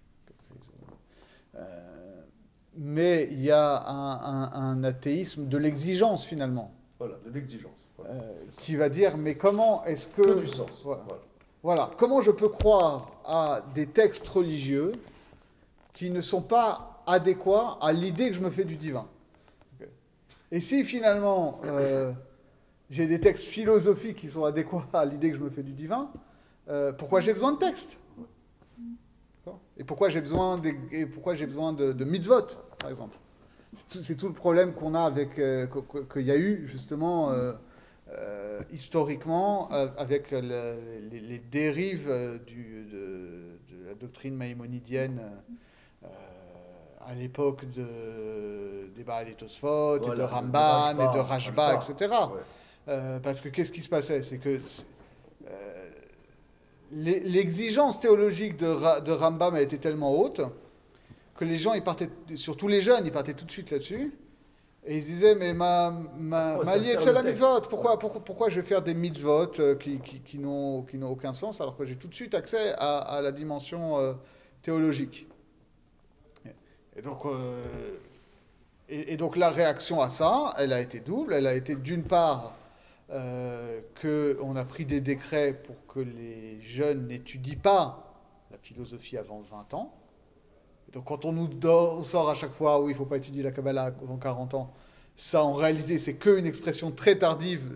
S1: Euh, mais il y a un, un- un athéisme de l'exigence, finalement,
S2: Voilà, de l'exigence. Voilà.
S1: euh, qui va dire, mais comment est-ce que...
S2: Que du sens.
S1: Voilà.
S2: Voilà.
S1: Voilà, comment je peux croire à des textes religieux qui ne sont pas adéquats à l'idée que je me fais du divin? Ok. Et si finalement euh, j'ai des textes philosophiques qui sont adéquats à l'idée que je me fais du divin, euh, pourquoi j'ai besoin de textes? D'accord. Et pourquoi j'ai besoin, des- et pourquoi j'ai besoin de, de mitzvot, par exemple? C'est tout, c'est tout le problème qu'on a avec, euh, que- que- qu'il y a eu justement euh, euh, historiquement euh, avec le- les, les dérives euh, du- de, de la doctrine maïmonidienne euh, à l'époque de, des Baal et Tosfot, et
S2: Voilà,
S1: de
S2: de
S1: Ramban,
S2: Rashba,
S1: et de Rashba,
S2: Rashba.
S1: et cetera.
S2: Ouais.
S1: Euh, parce que qu'est-ce qui se passait? C'est que euh, l'e- l'exigence théologique de, Ra- de Rambam a été tellement haute que les gens, ils partaient, surtout les jeunes, ils partaient tout de suite là-dessus. Et ils se disaient, mais ma, ma,
S2: Pourquoi
S1: ma
S2: ça
S1: liée,
S2: sert
S1: c'est
S2: le
S1: la
S2: texte?
S1: mitzvot. Pourquoi,
S2: Ouais.
S1: pourquoi, pourquoi je vais faire des mitzvot euh, qui, qui, qui n'ont qui n'ont aucun sens alors que j'ai tout de suite accès à, à la dimension euh, théologique? Et donc, euh, et, et donc la réaction à ça, elle a été double. Elle a été d'une part euh, qu'on a pris des décrets pour que les jeunes n'étudient pas la philosophie avant vingt ans. Et donc quand on nous do- sort à chaque fois, oui, il ne faut pas étudier la Kabbalah avant quarante ans, ça en réalité c'est qu'une expression très tardive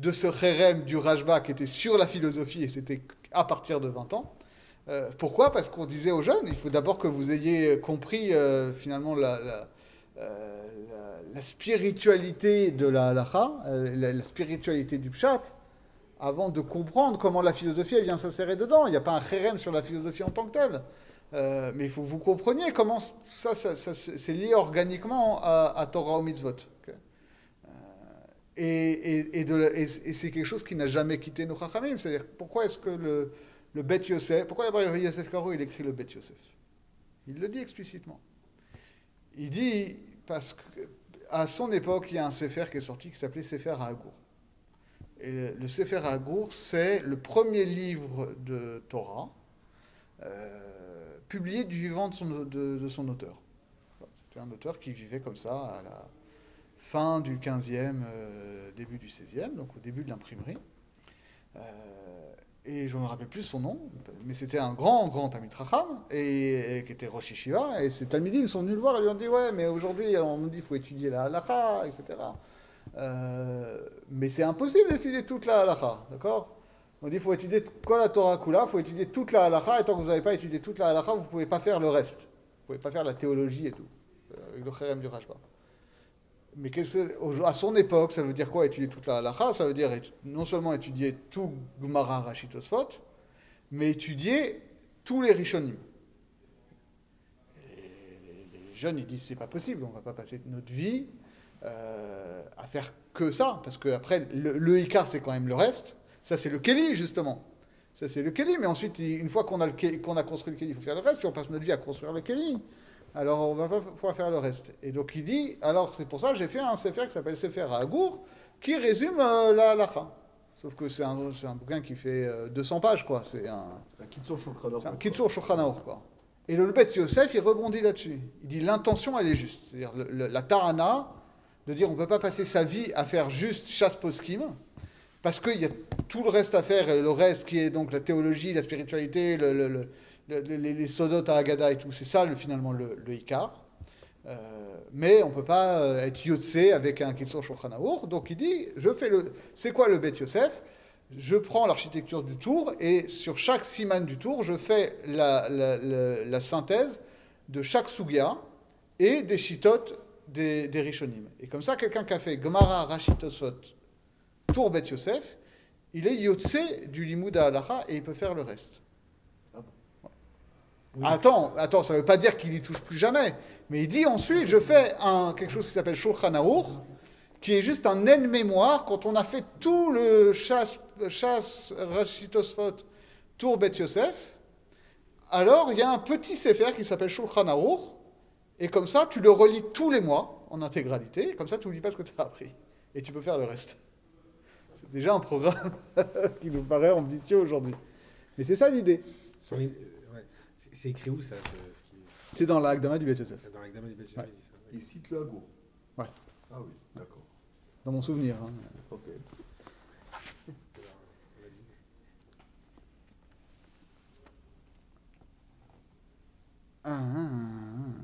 S1: de ce Kherem du Rajba qui était sur la philosophie, et c'était à partir de vingt ans. Euh, pourquoi ? Parce qu'on disait aux jeunes, il faut d'abord que vous ayez compris euh, finalement la, la, euh, la, la spiritualité de la halakha, euh, la, la spiritualité du pshat, avant de comprendre comment la philosophie elle vient s'insérer dedans. Il n'y a pas un Kherem sur la philosophie en tant que telle. Euh, mais il faut que vous compreniez comment ça, ça, ça c'est lié organiquement à, à Torah ou Mitzvot. Okay. Euh, et, et, et, de, et, et c'est quelque chose qui n'a jamais quitté nos Chachamim. C'est-à-dire, pourquoi est-ce que le, le Bet Yosef, pourquoi Yosef Karo, il écrit le Bet Yosef ? Il le dit explicitement. Il dit, parce qu'à son époque, il y a un Sefer qui est sorti qui s'appelait Sefer HaAgour. Et le Sefer HaAgour, c'est le premier livre de Torah, euh, publié du vivant de son, de, de son auteur. C'était un auteur qui vivait comme ça à la fin du quinzième, euh, début du seizième, donc au début de l'imprimerie. Euh, et je ne me rappelle plus son nom, mais c'était un grand, grand Talmid Chacham, et, et qui était Rosh Yeshiva, et ces Talmidim sont venus le voir et lui ont dit « Ouais, mais aujourd'hui, on nous dit qu'il faut étudier la halakha, et cetera. Euh, mais c'est impossible d'étudier toute la halakha, d'accord ? On dit qu'il faut étudier quoi la Torah Kula, il faut étudier toute la halakha, et tant que vous n'avez pas étudié toute la halakha, vous ne pouvez pas faire le reste. Vous ne pouvez pas faire la théologie et tout, avec le Kherem du Rajba. Mais qu'est-ce que, à son époque, ça veut dire quoi étudier toute la halakha ? Ça veut dire non seulement étudier tout Gemara, Rashi, Tosfot, mais étudier tous les Rishonim. Et les jeunes, ils disent c'est pas possible, on ne va pas passer notre vie euh, à faire que ça, parce qu'après, le, le Icar, c'est quand même le reste. Ça, c'est le Keli, justement. Ça, c'est le Keli, mais ensuite, une fois qu'on a, le, qu'on a construit le Keli, il faut faire le reste. Puis on passe notre vie à construire le Keli. Alors, on ne va pas pouvoir faire le reste. Et donc, il dit, alors, c'est pour ça que j'ai fait un Sefer qui s'appelle Sefer HaAgour, qui résume euh, la halakha. Sauf que c'est un, c'est un bouquin qui fait euh, deux cents pages, quoi. C'est un...
S2: Un Kitzur Shulchan Aruch.
S1: C'est un Kitzur Shulchan Aruch, quoi. Et le Bet Yosef, il rebondit là-dessus. Il dit, l'intention, elle est juste. C'est-à-dire, le, le, la Tarana, de dire, on ne peut pas passer sa vie à faire juste chasse poskim, parce qu'il y a tout le reste à faire, et le reste qui est donc la théologie, la spiritualité, le, le, le, le, les, les sodot à Agada et tout, c'est ça le, finalement le, le Ikar. Euh, mais on ne peut pas euh, être yotse avec un Kitzur Shulchan Aruch. Donc il dit, je fais le, c'est quoi le Bet Yosef ? Je prends l'architecture du tour et sur chaque siman du tour, je fais la, la, la, la synthèse de chaque sugya et des shitot des, des Rishonim. Et comme ça, quelqu'un qui a fait Gemara, Rashi, Tosfot, tour Bet Yosef, il est yotse du limud à halakha et il peut faire le reste.
S2: Ah bon.
S1: Ouais. Oui, attends, attends, ça ne veut pas dire qu'il y touche plus jamais. Mais il dit ensuite, je fais un, quelque chose qui s'appelle Shulchan Aruch, qui est juste un aide-mémoire quand on a fait tout le chasse, chasse Rashi Tosfot, tour Bet Yosef. Alors, il y a un petit sefer qui s'appelle Shulchan Aruch, et comme ça, tu le relis tous les mois en intégralité, comme ça, tu n'oublies pas ce que tu as appris. Et tu peux faire le reste. C'est déjà un programme qui nous paraît ambitieux aujourd'hui. Mais c'est ça l'idée.
S4: Sur les- euh, ouais. C'est c'est écrit où ça ce- ce qui-
S1: C'est dans l'Agdama du Bet Yosef.
S4: Dans l'examen du bâtiment,
S1: Ouais.
S4: il dit ça.
S2: Il cite le Hagour.
S1: Ouais.
S2: Ah oui, d'accord.
S1: Dans mon souvenir. Hein.
S2: Ok.
S1: Ah, ah, ah.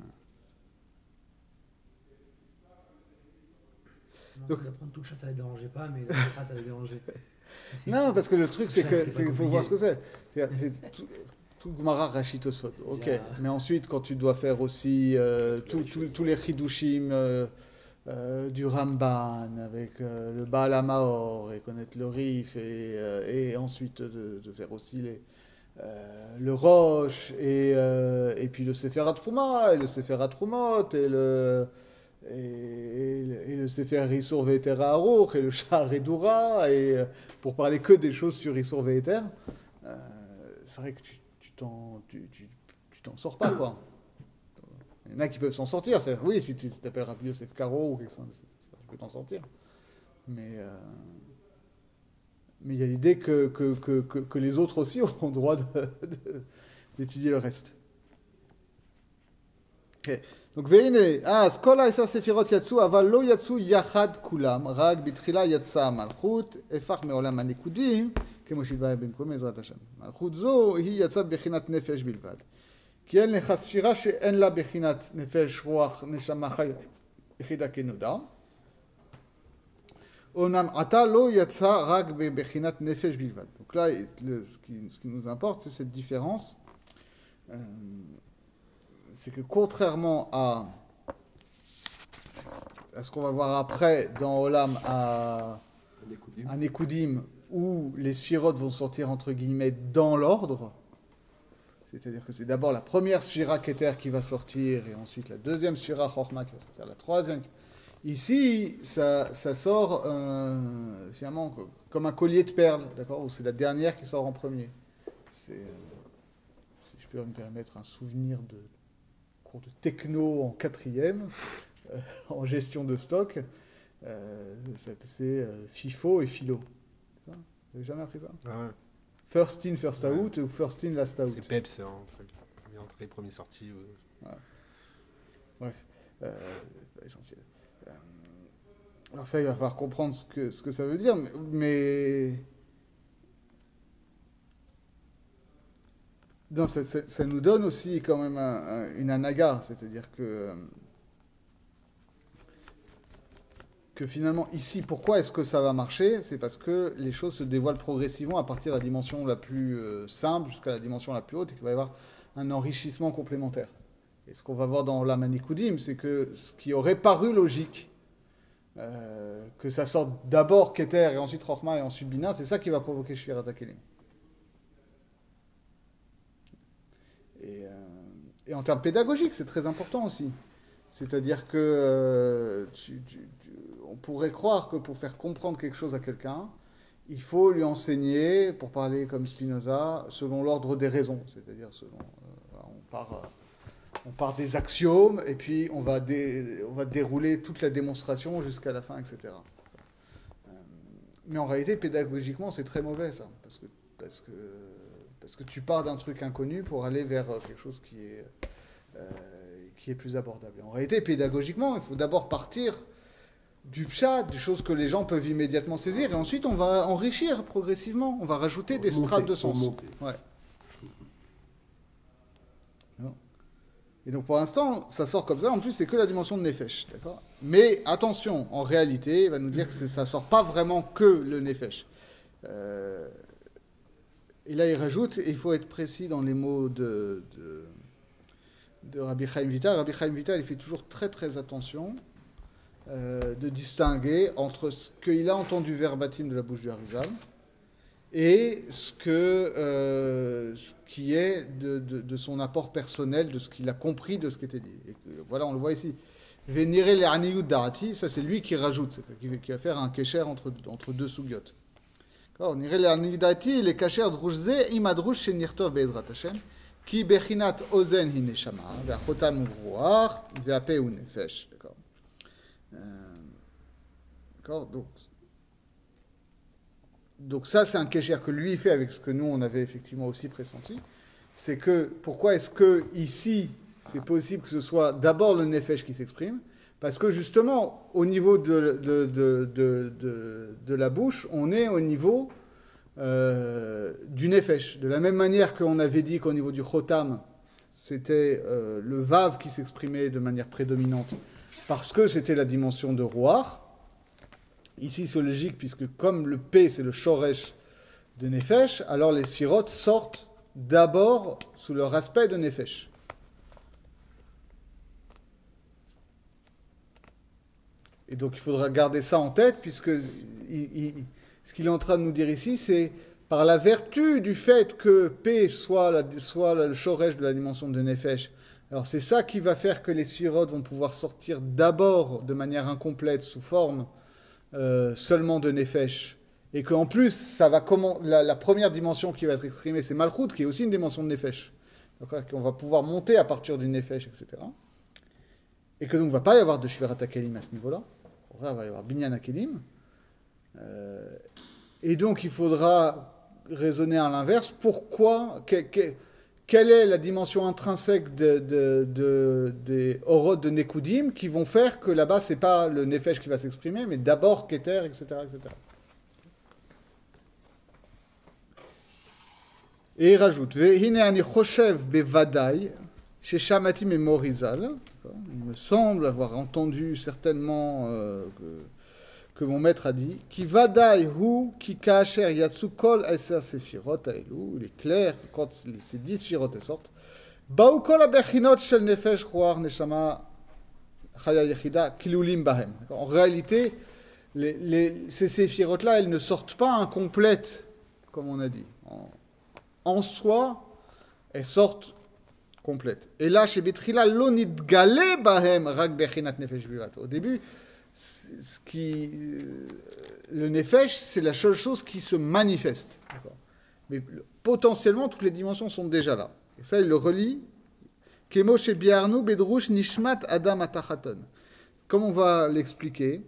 S1: Donc-
S3: Donc, apprendre tout le chat, ça ne les dérangeait pas, mais ça, ça les dérangeait. C'est-
S1: Non, parce que le truc, c'est
S3: Ça,
S1: que
S3: c'est
S1: c'est
S3: pas
S1: qu'il faut voir ce que
S3: compliqué.
S1: c'est. C'est c'est tout, tout Gemara Rashi Tosfot. Ok.
S3: déjà-
S1: Mais ensuite, quand tu dois faire aussi euh, tout- tout- tous les Chidushim euh, euh, du Ramban avec euh, le Baal HaMaor et connaître le Rif et, euh, et ensuite de, de faire aussi les, euh, le Roche et, euh, et puis le Sefer HaTrouma et le Sefer HaTrumot et le et, et, le- et le Sefer Isur Ve'eter Aruch et le Sha'ar Edura et euh, pour parler que des choses sur Isur Ve'eter, euh, c'est vrai que tu tu t'en tu, tu, tu t'en sors pas quoi. Il y en a qui peuvent s'en sortir. C'est, oui, si tu t'appelles Rabbi Yosef Karo ou quelque chose, tu peux t'en sortir. Mais euh, mais il y a l'idée que, que, que, que, que les autres aussi ont le droit de, de- d'étudier le reste. Ok. Donc, והנה, אז כל העשר ספירות יצאו, אבל לא יצאו יחד כולם, רק בתחילה יצאה המלכות, הפך מעולם הניקודים, כמו שהתבהר במקום בעזרת השם. מלכות זו היא יצאה בבחינת נפש בלבד. כי אין לך ספירה שאין לה בחינת נפש, רוח, נשמה, חיה, יחידה כנודע. Onam ata lo yatsa rak bechinat nefesh bilvad. Donc là, le, ce, qui, ce qui nous importe, c'est cette différence. Euh, c'est que contrairement à, à ce qu'on va voir après dans Olam à, à Nekudim, où les sphirotes vont sortir entre guillemets dans l'ordre, c'est-à-dire que c'est d'abord la première sphira Keter qui va sortir, et ensuite la deuxième sphira Chorma qui va sortir, la troisième. Ici, ça, ça sort euh, finalement comme un collier de perles, d'accord, où c'est la dernière qui sort en premier. C'est, euh, si je peux me permettre un souvenir de cours de techno en quatrième, euh, en gestion de stock, euh, c'est euh, FIFO et Philo. Ça, vous n'avez jamais appris ça?
S4: Ah ouais.
S1: First in, first
S4: Ouais.
S1: out, ou first in, last out.
S4: C'est P E P, c'est en premier entrée, premier sortie. Ouais.
S1: Ouais. Bref, euh, pas essentiel. Euh, alors ça, il va falloir comprendre ce que, ce que ça veut dire, mais, mais... Non, ça, ça, ça nous donne aussi quand même un, un, une anaga, c'est-à-dire que, que finalement, ici, pourquoi est-ce que ça va marcher? C'est parce que les choses se dévoilent progressivement à partir de la dimension la plus euh, simple jusqu'à la dimension la plus haute, et qu'il va y avoir un enrichissement complémentaire. Et ce qu'on va voir dans la Manikudim, c'est que ce qui aurait paru logique, euh, que ça sorte d'abord Keter et ensuite Rochma et ensuite Bina, c'est ça qui va provoquer Shvirat HaKelim. Et, euh, et en termes pédagogiques, c'est très important aussi. C'est-à-dire que euh, tu, tu, tu, on pourrait croire que pour faire comprendre quelque chose à quelqu'un, il faut lui enseigner, pour parler comme Spinoza, selon l'ordre des raisons. C'est-à-dire selon, euh, on part... Euh, On part des axiomes et puis on va, dé, on va dérouler toute la démonstration jusqu'à la fin, et cetera. Euh, mais en réalité, pédagogiquement, c'est très mauvais ça, parce que, parce que, parce que tu pars d'un truc inconnu pour aller vers quelque chose qui est, euh, qui est plus abordable. En réalité, pédagogiquement, il faut d'abord partir du pshat, des choses que les gens peuvent immédiatement saisir, et ensuite on va enrichir progressivement, on va rajouter des strates de sens. Ouais. Et donc pour l'instant, ça sort comme ça. En plus, c'est que la dimension de Nefesh, d'accord? Mais attention, en réalité, il va nous dire que ça ne sort pas vraiment que le Nefesh. Euh, et là, il rajoute, et il faut être précis dans les mots de, de, de Rabbi Chaim Vital. Rabbi Chaim Vital, il fait toujours très très attention euh, de distinguer entre ce qu'il a entendu verbatim de la bouche du Harizal et ce, que, euh, ce qui est de, de, de son apport personnel, de ce qu'il a compris de ce qui était dit. Et que, voilà, on le voit ici. Venire le Aniyut Darati, ça c'est lui qui rajoute, qui, qui va faire un kesher entre, entre deux sougiotes. Venire le Aniyut Darati, le kasher drujze imadrush shenirtov be'ezrat Hashem, ki bechinat ozen hi neshama, ve'achotam u'ruach, ve'ape u'nefesh. D'accord. Euh, d'accord, donc... Donc ça, c'est un kesher que lui fait avec ce que nous, on avait effectivement aussi pressenti. C'est que, pourquoi est-ce que ici, c'est possible que ce soit d'abord le nefesh qui s'exprime? Parce que justement, au niveau de, de, de, de, de, de la bouche, on est au niveau euh, du nefesh. De la même manière qu'on avait dit qu'au niveau du chotam, c'était euh, le vav qui s'exprimait de manière prédominante, parce que c'était la dimension de roar. Ici, c'est logique, puisque comme le P, c'est le shoresh de Nefesh, alors les sphirotes sortent d'abord sous leur aspect de Nefesh. Et donc, il faudra garder ça en tête, puisque il, il, ce qu'il est en train de nous dire ici, c'est par la vertu du fait que P soit, la, soit le shoresh de la dimension de Nefesh. Alors, c'est ça qui va faire que les sphirotes vont pouvoir sortir d'abord de manière incomplète, sous forme Euh, seulement de Nefesh, et qu'en plus, ça va comment, la, la première dimension qui va être exprimée, c'est Malchut, qui est aussi une dimension de Nefesh. Qu'on va pouvoir monter à partir du Nefesh, et cetera. Et que donc, il ne va pas y avoir de Shvirat HaKelim à ce niveau-là. Il va y avoir Binyan HaKelim. Euh, et donc, il faudra raisonner à l'inverse. Pourquoi que, que, Quelle est la dimension intrinsèque de, de, de, des Orot de Nekudim qui vont faire que là-bas, ce n'est pas le Nefesh qui va s'exprimer, mais d'abord Keter, et cetera, et cetera. Et il rajoute, Vehine ani choshev bevadai, chez Shamati Memorizal. Il me semble avoir entendu certainement euh, que, que mon maître a dit, qui vadai hu ki kaasher yatsu kol eser sefirot aelu, il est clair que quand ces dix sefirot sortent, baou kol abechinot shel nefesh ruach neshama chaya yechida kilulim bahem. En réalité, les, les, ces sefirot-là, elles ne sortent pas incomplètes, comme on a dit. En, en soi, elles sortent complètes. Et là, chez Betrila, l'onid gale bahem rak bechinat nefesh birat. Au début, ce qui, le nefesh, c'est la seule chose qui se manifeste. D'accord. Mais potentiellement, toutes les dimensions sont déjà là. Et ça, il le relie. Kemo chez Biarnu bedrush nishmat adam atachaton. Comme on va l'expliquer,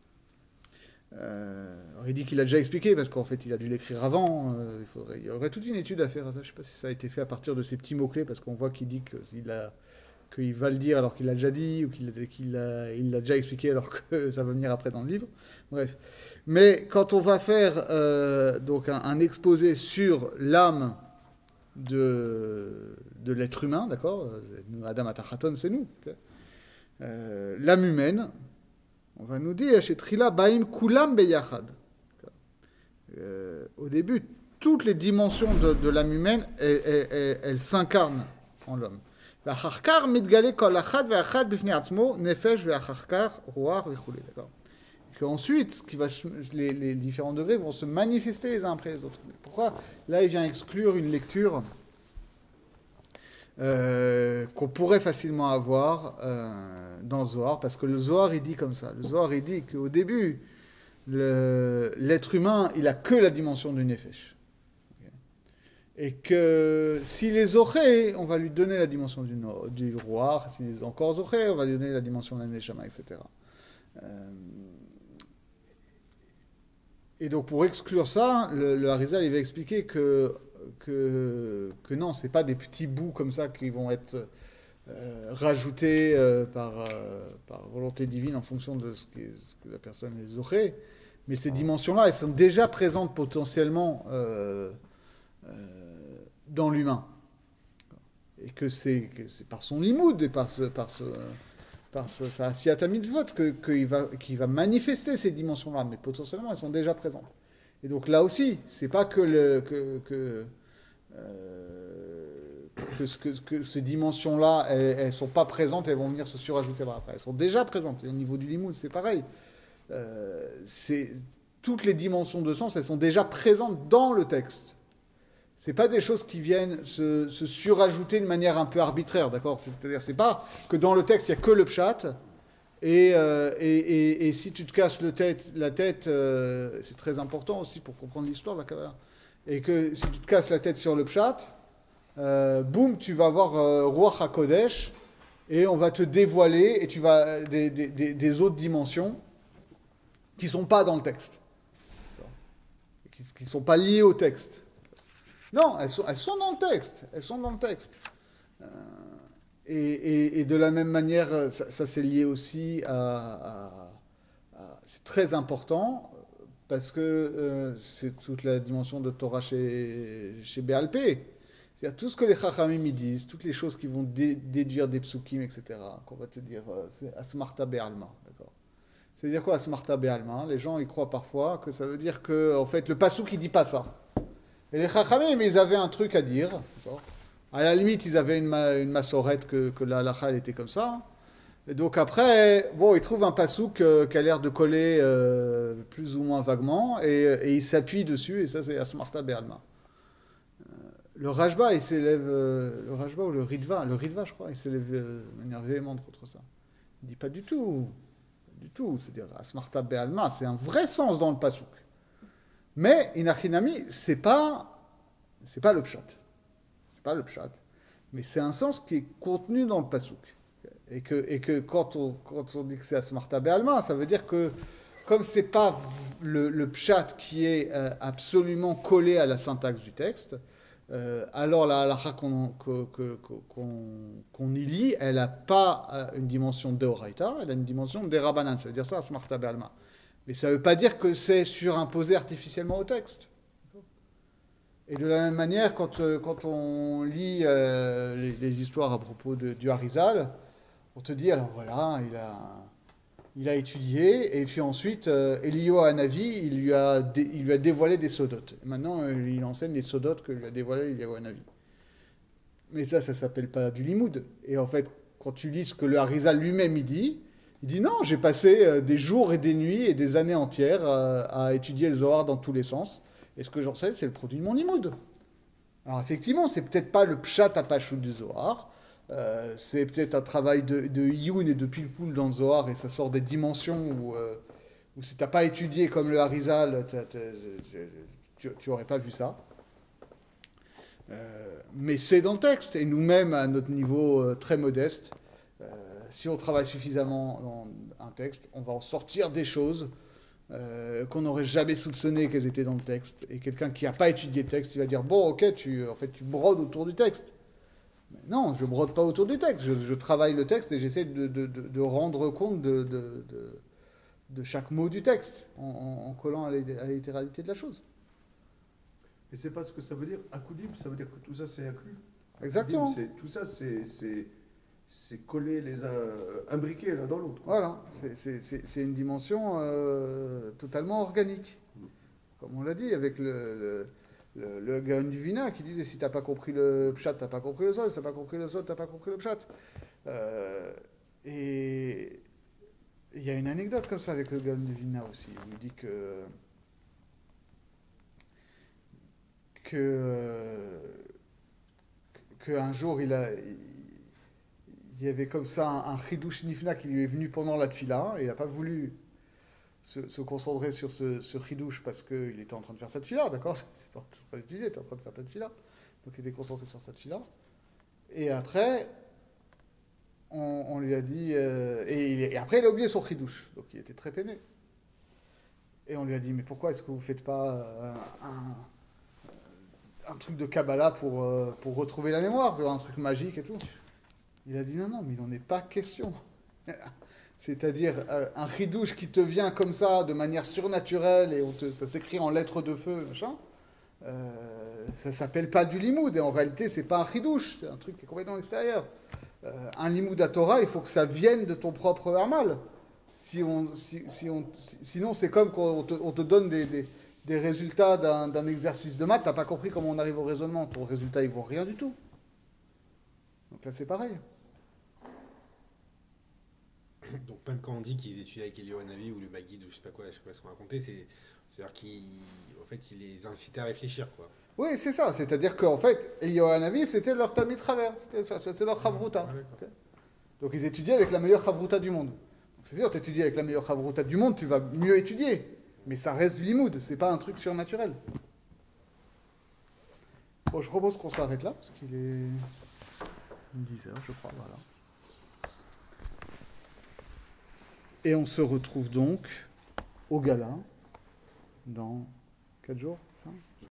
S1: euh, il dit qu'il a déjà expliqué, parce qu'en fait, il a dû l'écrire avant. Euh, il, faudrait, il y aurait toute une étude à faire à ça. Je ne sais pas si ça a été fait à partir de ces petits mots-clés, parce qu'on voit qu'il dit qu'il a... qu'il va le dire alors qu'il l'a déjà dit, ou qu'il qu'il a, il l'a déjà expliqué alors que ça va venir après dans le livre. Bref. Mais quand on va faire euh, donc un, un exposé sur l'âme de, de l'être humain, d'accord, Adam Atachaton, c'est nous. Okay, euh, l'âme humaine, on va nous dire, chez Trila, Baim Kulam Beyachad. Euh, au début, toutes les dimensions de, de l'âme humaine, elles, elles, elles, elles s'incarnent en l'homme. D'accord. Ensuite, ce qui va se, les, les différents degrés vont se manifester les uns après les autres. Pourquoi là il vient exclure une lecture euh, qu'on pourrait facilement avoir euh, dans le Zohar, parce que le Zohar il dit comme ça. Le Zohar il dit qu'au début, le, l'être humain il a que la dimension du nefesh. Et que s'il est zoché, on va lui donner la dimension du, du roi. S'il est encore zoché, on va lui donner la dimension de la neshama, et cetera. Euh, et donc, pour exclure ça, le, le Harizal, il va expliquer que, que, que non, ce n'est pas des petits bouts comme ça qui vont être euh, rajoutés euh, par, euh, par volonté divine en fonction de ce, qui est, ce que la personne est zoché. Mais ces dimensions-là, elles sont déjà présentes potentiellement euh, euh, dans l'humain. Et que c'est, que c'est par son limoud et par, ce, par, ce, par ce, sa asiyata mitzvot que, qu'il va, qu'il va manifester ces dimensions-là, mais potentiellement elles sont déjà présentes. Et donc là aussi, c'est pas que, le, que, que, euh, que, que, que ces dimensions-là, elles ne sont pas présentes, elles vont venir se surajouter après. Elles sont déjà présentes. Et au niveau du limoud, c'est pareil. Euh, c'est, toutes les dimensions de sens, elles sont déjà présentes dans le texte. C'est pas des choses qui viennent se, se surajouter de manière un peu arbitraire, d'accord ? C'est-à-dire, c'est pas que dans le texte, il n'y a que le pshat, et, euh, et, et, et si tu te casses le tête, la tête, euh, c'est très important aussi pour comprendre l'histoire de la Kabbalah, et que si tu te casses la tête sur le pshat, euh, boum, tu vas avoir euh, Ruach HaKodesh, et on va te dévoiler, et tu vas des, des, des, des autres dimensions qui ne sont pas dans le texte, qui ne sont pas liées au texte. Non, elles sont, elles sont dans le texte. Elles sont dans le texte. Euh, et, et, et de la même manière, ça, ça c'est lié aussi à, à, à... C'est très important, parce que euh, c'est toute la dimension de Torah chez, chez B L P. C'est-à-dire tout ce que les Chachamim disent, toutes les choses qui vont dé, déduire des psukim, et cetera, qu'on va te dire, euh, c'est Asmarta Be'alma, d'accord ? C'est-à-dire quoi, Asmarta Be'alma ? Les gens, ils croient parfois que ça veut dire que, en fait, le pasouk, il dit pas ça. Et les Chachamim, ils avaient un truc à dire. D'accord ? À la limite, ils avaient une, ma, une massorette que, que la halakha, elle était comme ça. Et donc après, bon, ils trouvent un pasouk euh, qui a l'air de coller euh, plus ou moins vaguement, et, et ils s'appuient dessus, et ça, c'est Asmarta Be'alma. Euh, le Rajba, il s'élève, euh, le Rajba ou le Ritva, le Ritva, je crois, il s'élève euh, de manière véhémente contre ça. Il dit pas du tout, pas du tout. C'est-à-dire, Asmarta Be'alma, c'est un vrai sens dans le pasouk. Mais, inachinami, c'est pas, c'est pas le pshat. C'est pas le pshat. Mais c'est un sens qui est contenu dans le pasouk. Et que, et que quand, on, quand on dit que c'est Asmarta Be'alma, ça veut dire que, comme c'est pas le, le pshat qui est euh, absolument collé à la syntaxe du texte, euh, alors la halakha qu'on, qu'on, qu'on, qu'on y lit, elle n'a pas euh, une dimension d'Oraita, elle a une dimension d'Erabanan. Ça veut dire ça, Asmarta Be'alma. Mais ça ne veut pas dire que c'est surimposé artificiellement au texte. Et de la même manière, quand, quand on lit euh, les, les histoires à propos de, du Harizal, on te dit, alors voilà, il a, Il a étudié, et puis ensuite, euh, Eliyahu Hanavi, il lui a, dé- il lui a dévoilé des sodotes. Et maintenant, euh, il enseigne les sodotes que lui a dévoilé Eliyahu Hanavi. Mais ça, ça s'appelle pas du limoud. Et en fait, quand tu lis ce que le Harizal lui-même il dit, il dit non, j'ai passé euh, des jours et des nuits et des années entières euh, à étudier le Zohar dans tous les sens. Et ce que j'en sais, c'est le produit de mon limoud. Alors effectivement, c'est peut-être pas le pshat à pachou du Zohar. Euh, c'est peut-être un travail de, de Iyun et de Pilpoul dans le Zohar, et ça sort des dimensions où, euh, où si t'as pas étudié comme le Harizal, t'as- t'as- tu, tu aurais pas vu ça. Euh, mais c'est dans le texte, et nous-mêmes, à notre niveau euh, très modeste, euh, si on travaille suffisamment dans un texte, on va en sortir des choses euh, qu'on n'aurait jamais soupçonné qu'elles étaient dans le texte. Et quelqu'un qui n'a pas étudié le texte, il va dire, bon, ok, tu, en fait, tu brodes autour du texte. Mais non, je ne brode pas autour du texte, je, je travaille le texte et j'essaie de, de, de, de rendre compte de, de, de, de chaque mot du texte, en, en, en collant à la littéralité de la chose.
S2: Et c'est pas ce que ça veut dire. Akudim, ça veut dire que tout ça c'est inclus.
S1: Exactement.
S2: Akudim, c'est- tout ça c'est, c'est, c'est collé les uns, euh, imbriqués l'un dans l'autre. quoi.
S1: Voilà, c'est- c'est c'est- c'est une dimension euh, totalement organique. Comme on l'a dit, avec le, le, le, le Gaon du Vina qui disait si t'as pas compris le pshat, t'as pas compris le sol, si t'as pas compris le sol, t'as pas compris le pshat. Euh, et il y a une anecdote comme ça avec le Gaon du Vina aussi. Il dit que que qu'un jour il a il y avait comme ça un, un chidouche nifna qui lui est venu pendant la tfila, et il n'a pas voulu se, se concentrer sur ce, ce chidouche parce qu'il était en train de faire cette tfila, d'accord? Il était pas en train d'étudier, il était en train de faire cette tfila. Donc il était concentré sur cette tfila. Et après, on, on lui a dit... euh, et, il- et après, il a oublié son chidouche. Donc il était très peiné. Et on lui a dit, mais pourquoi est-ce que vous ne faites pas euh, un, un truc de Kabbalah pour, euh, pour retrouver la mémoire, un truc magique et tout? Il a dit, non, non, mais il n'en est pas question. C'est-à-dire euh, un chidouche qui te vient comme ça, de manière surnaturelle, et on te, ça s'écrit en lettres de feu, machin, euh, ça s'appelle pas du limoud. Et en réalité, c'est pas un chidouche, c'est un truc qui est complètement extérieur. Euh, un limoud à Torah, il faut que ça vienne de ton propre Hamal. Si on, si, si on, si- sinon, c'est comme quand on te, on te donne des, des, des résultats d'un d'un exercice de maths, t'as pas compris comment on arrive au raisonnement. Ton résultat, il vaut rien du tout. Donc là, c'est pareil.
S4: Donc même quand on dit qu'ils étudient avec Eliyahu Hanavi ou le Maguide ou je sais pas quoi, je sais pas ce qu'on racontait, c'est c'est-à-dire qu'en fait il les incitait à réfléchir quoi.
S1: Oui, c'est ça. C'est-à-dire qu'en fait, Eliyahu Hanavi, c'était leur Talmid Travers. C'était ça, c'était leur Chavruta.
S4: Ouais, d'accord.
S1: Ok. Donc ils étudiaient avec la meilleure Chavruta du monde. Donc, c'est sûr, tu étudies avec la meilleure Chavruta du monde, tu vas mieux étudier. Mais ça reste du limoud, c'est pas un truc surnaturel. Bon, je propose qu'on s'arrête là, parce qu'il est dix heures, je crois, voilà. Et on se retrouve donc au Gala dans quatre jours, ça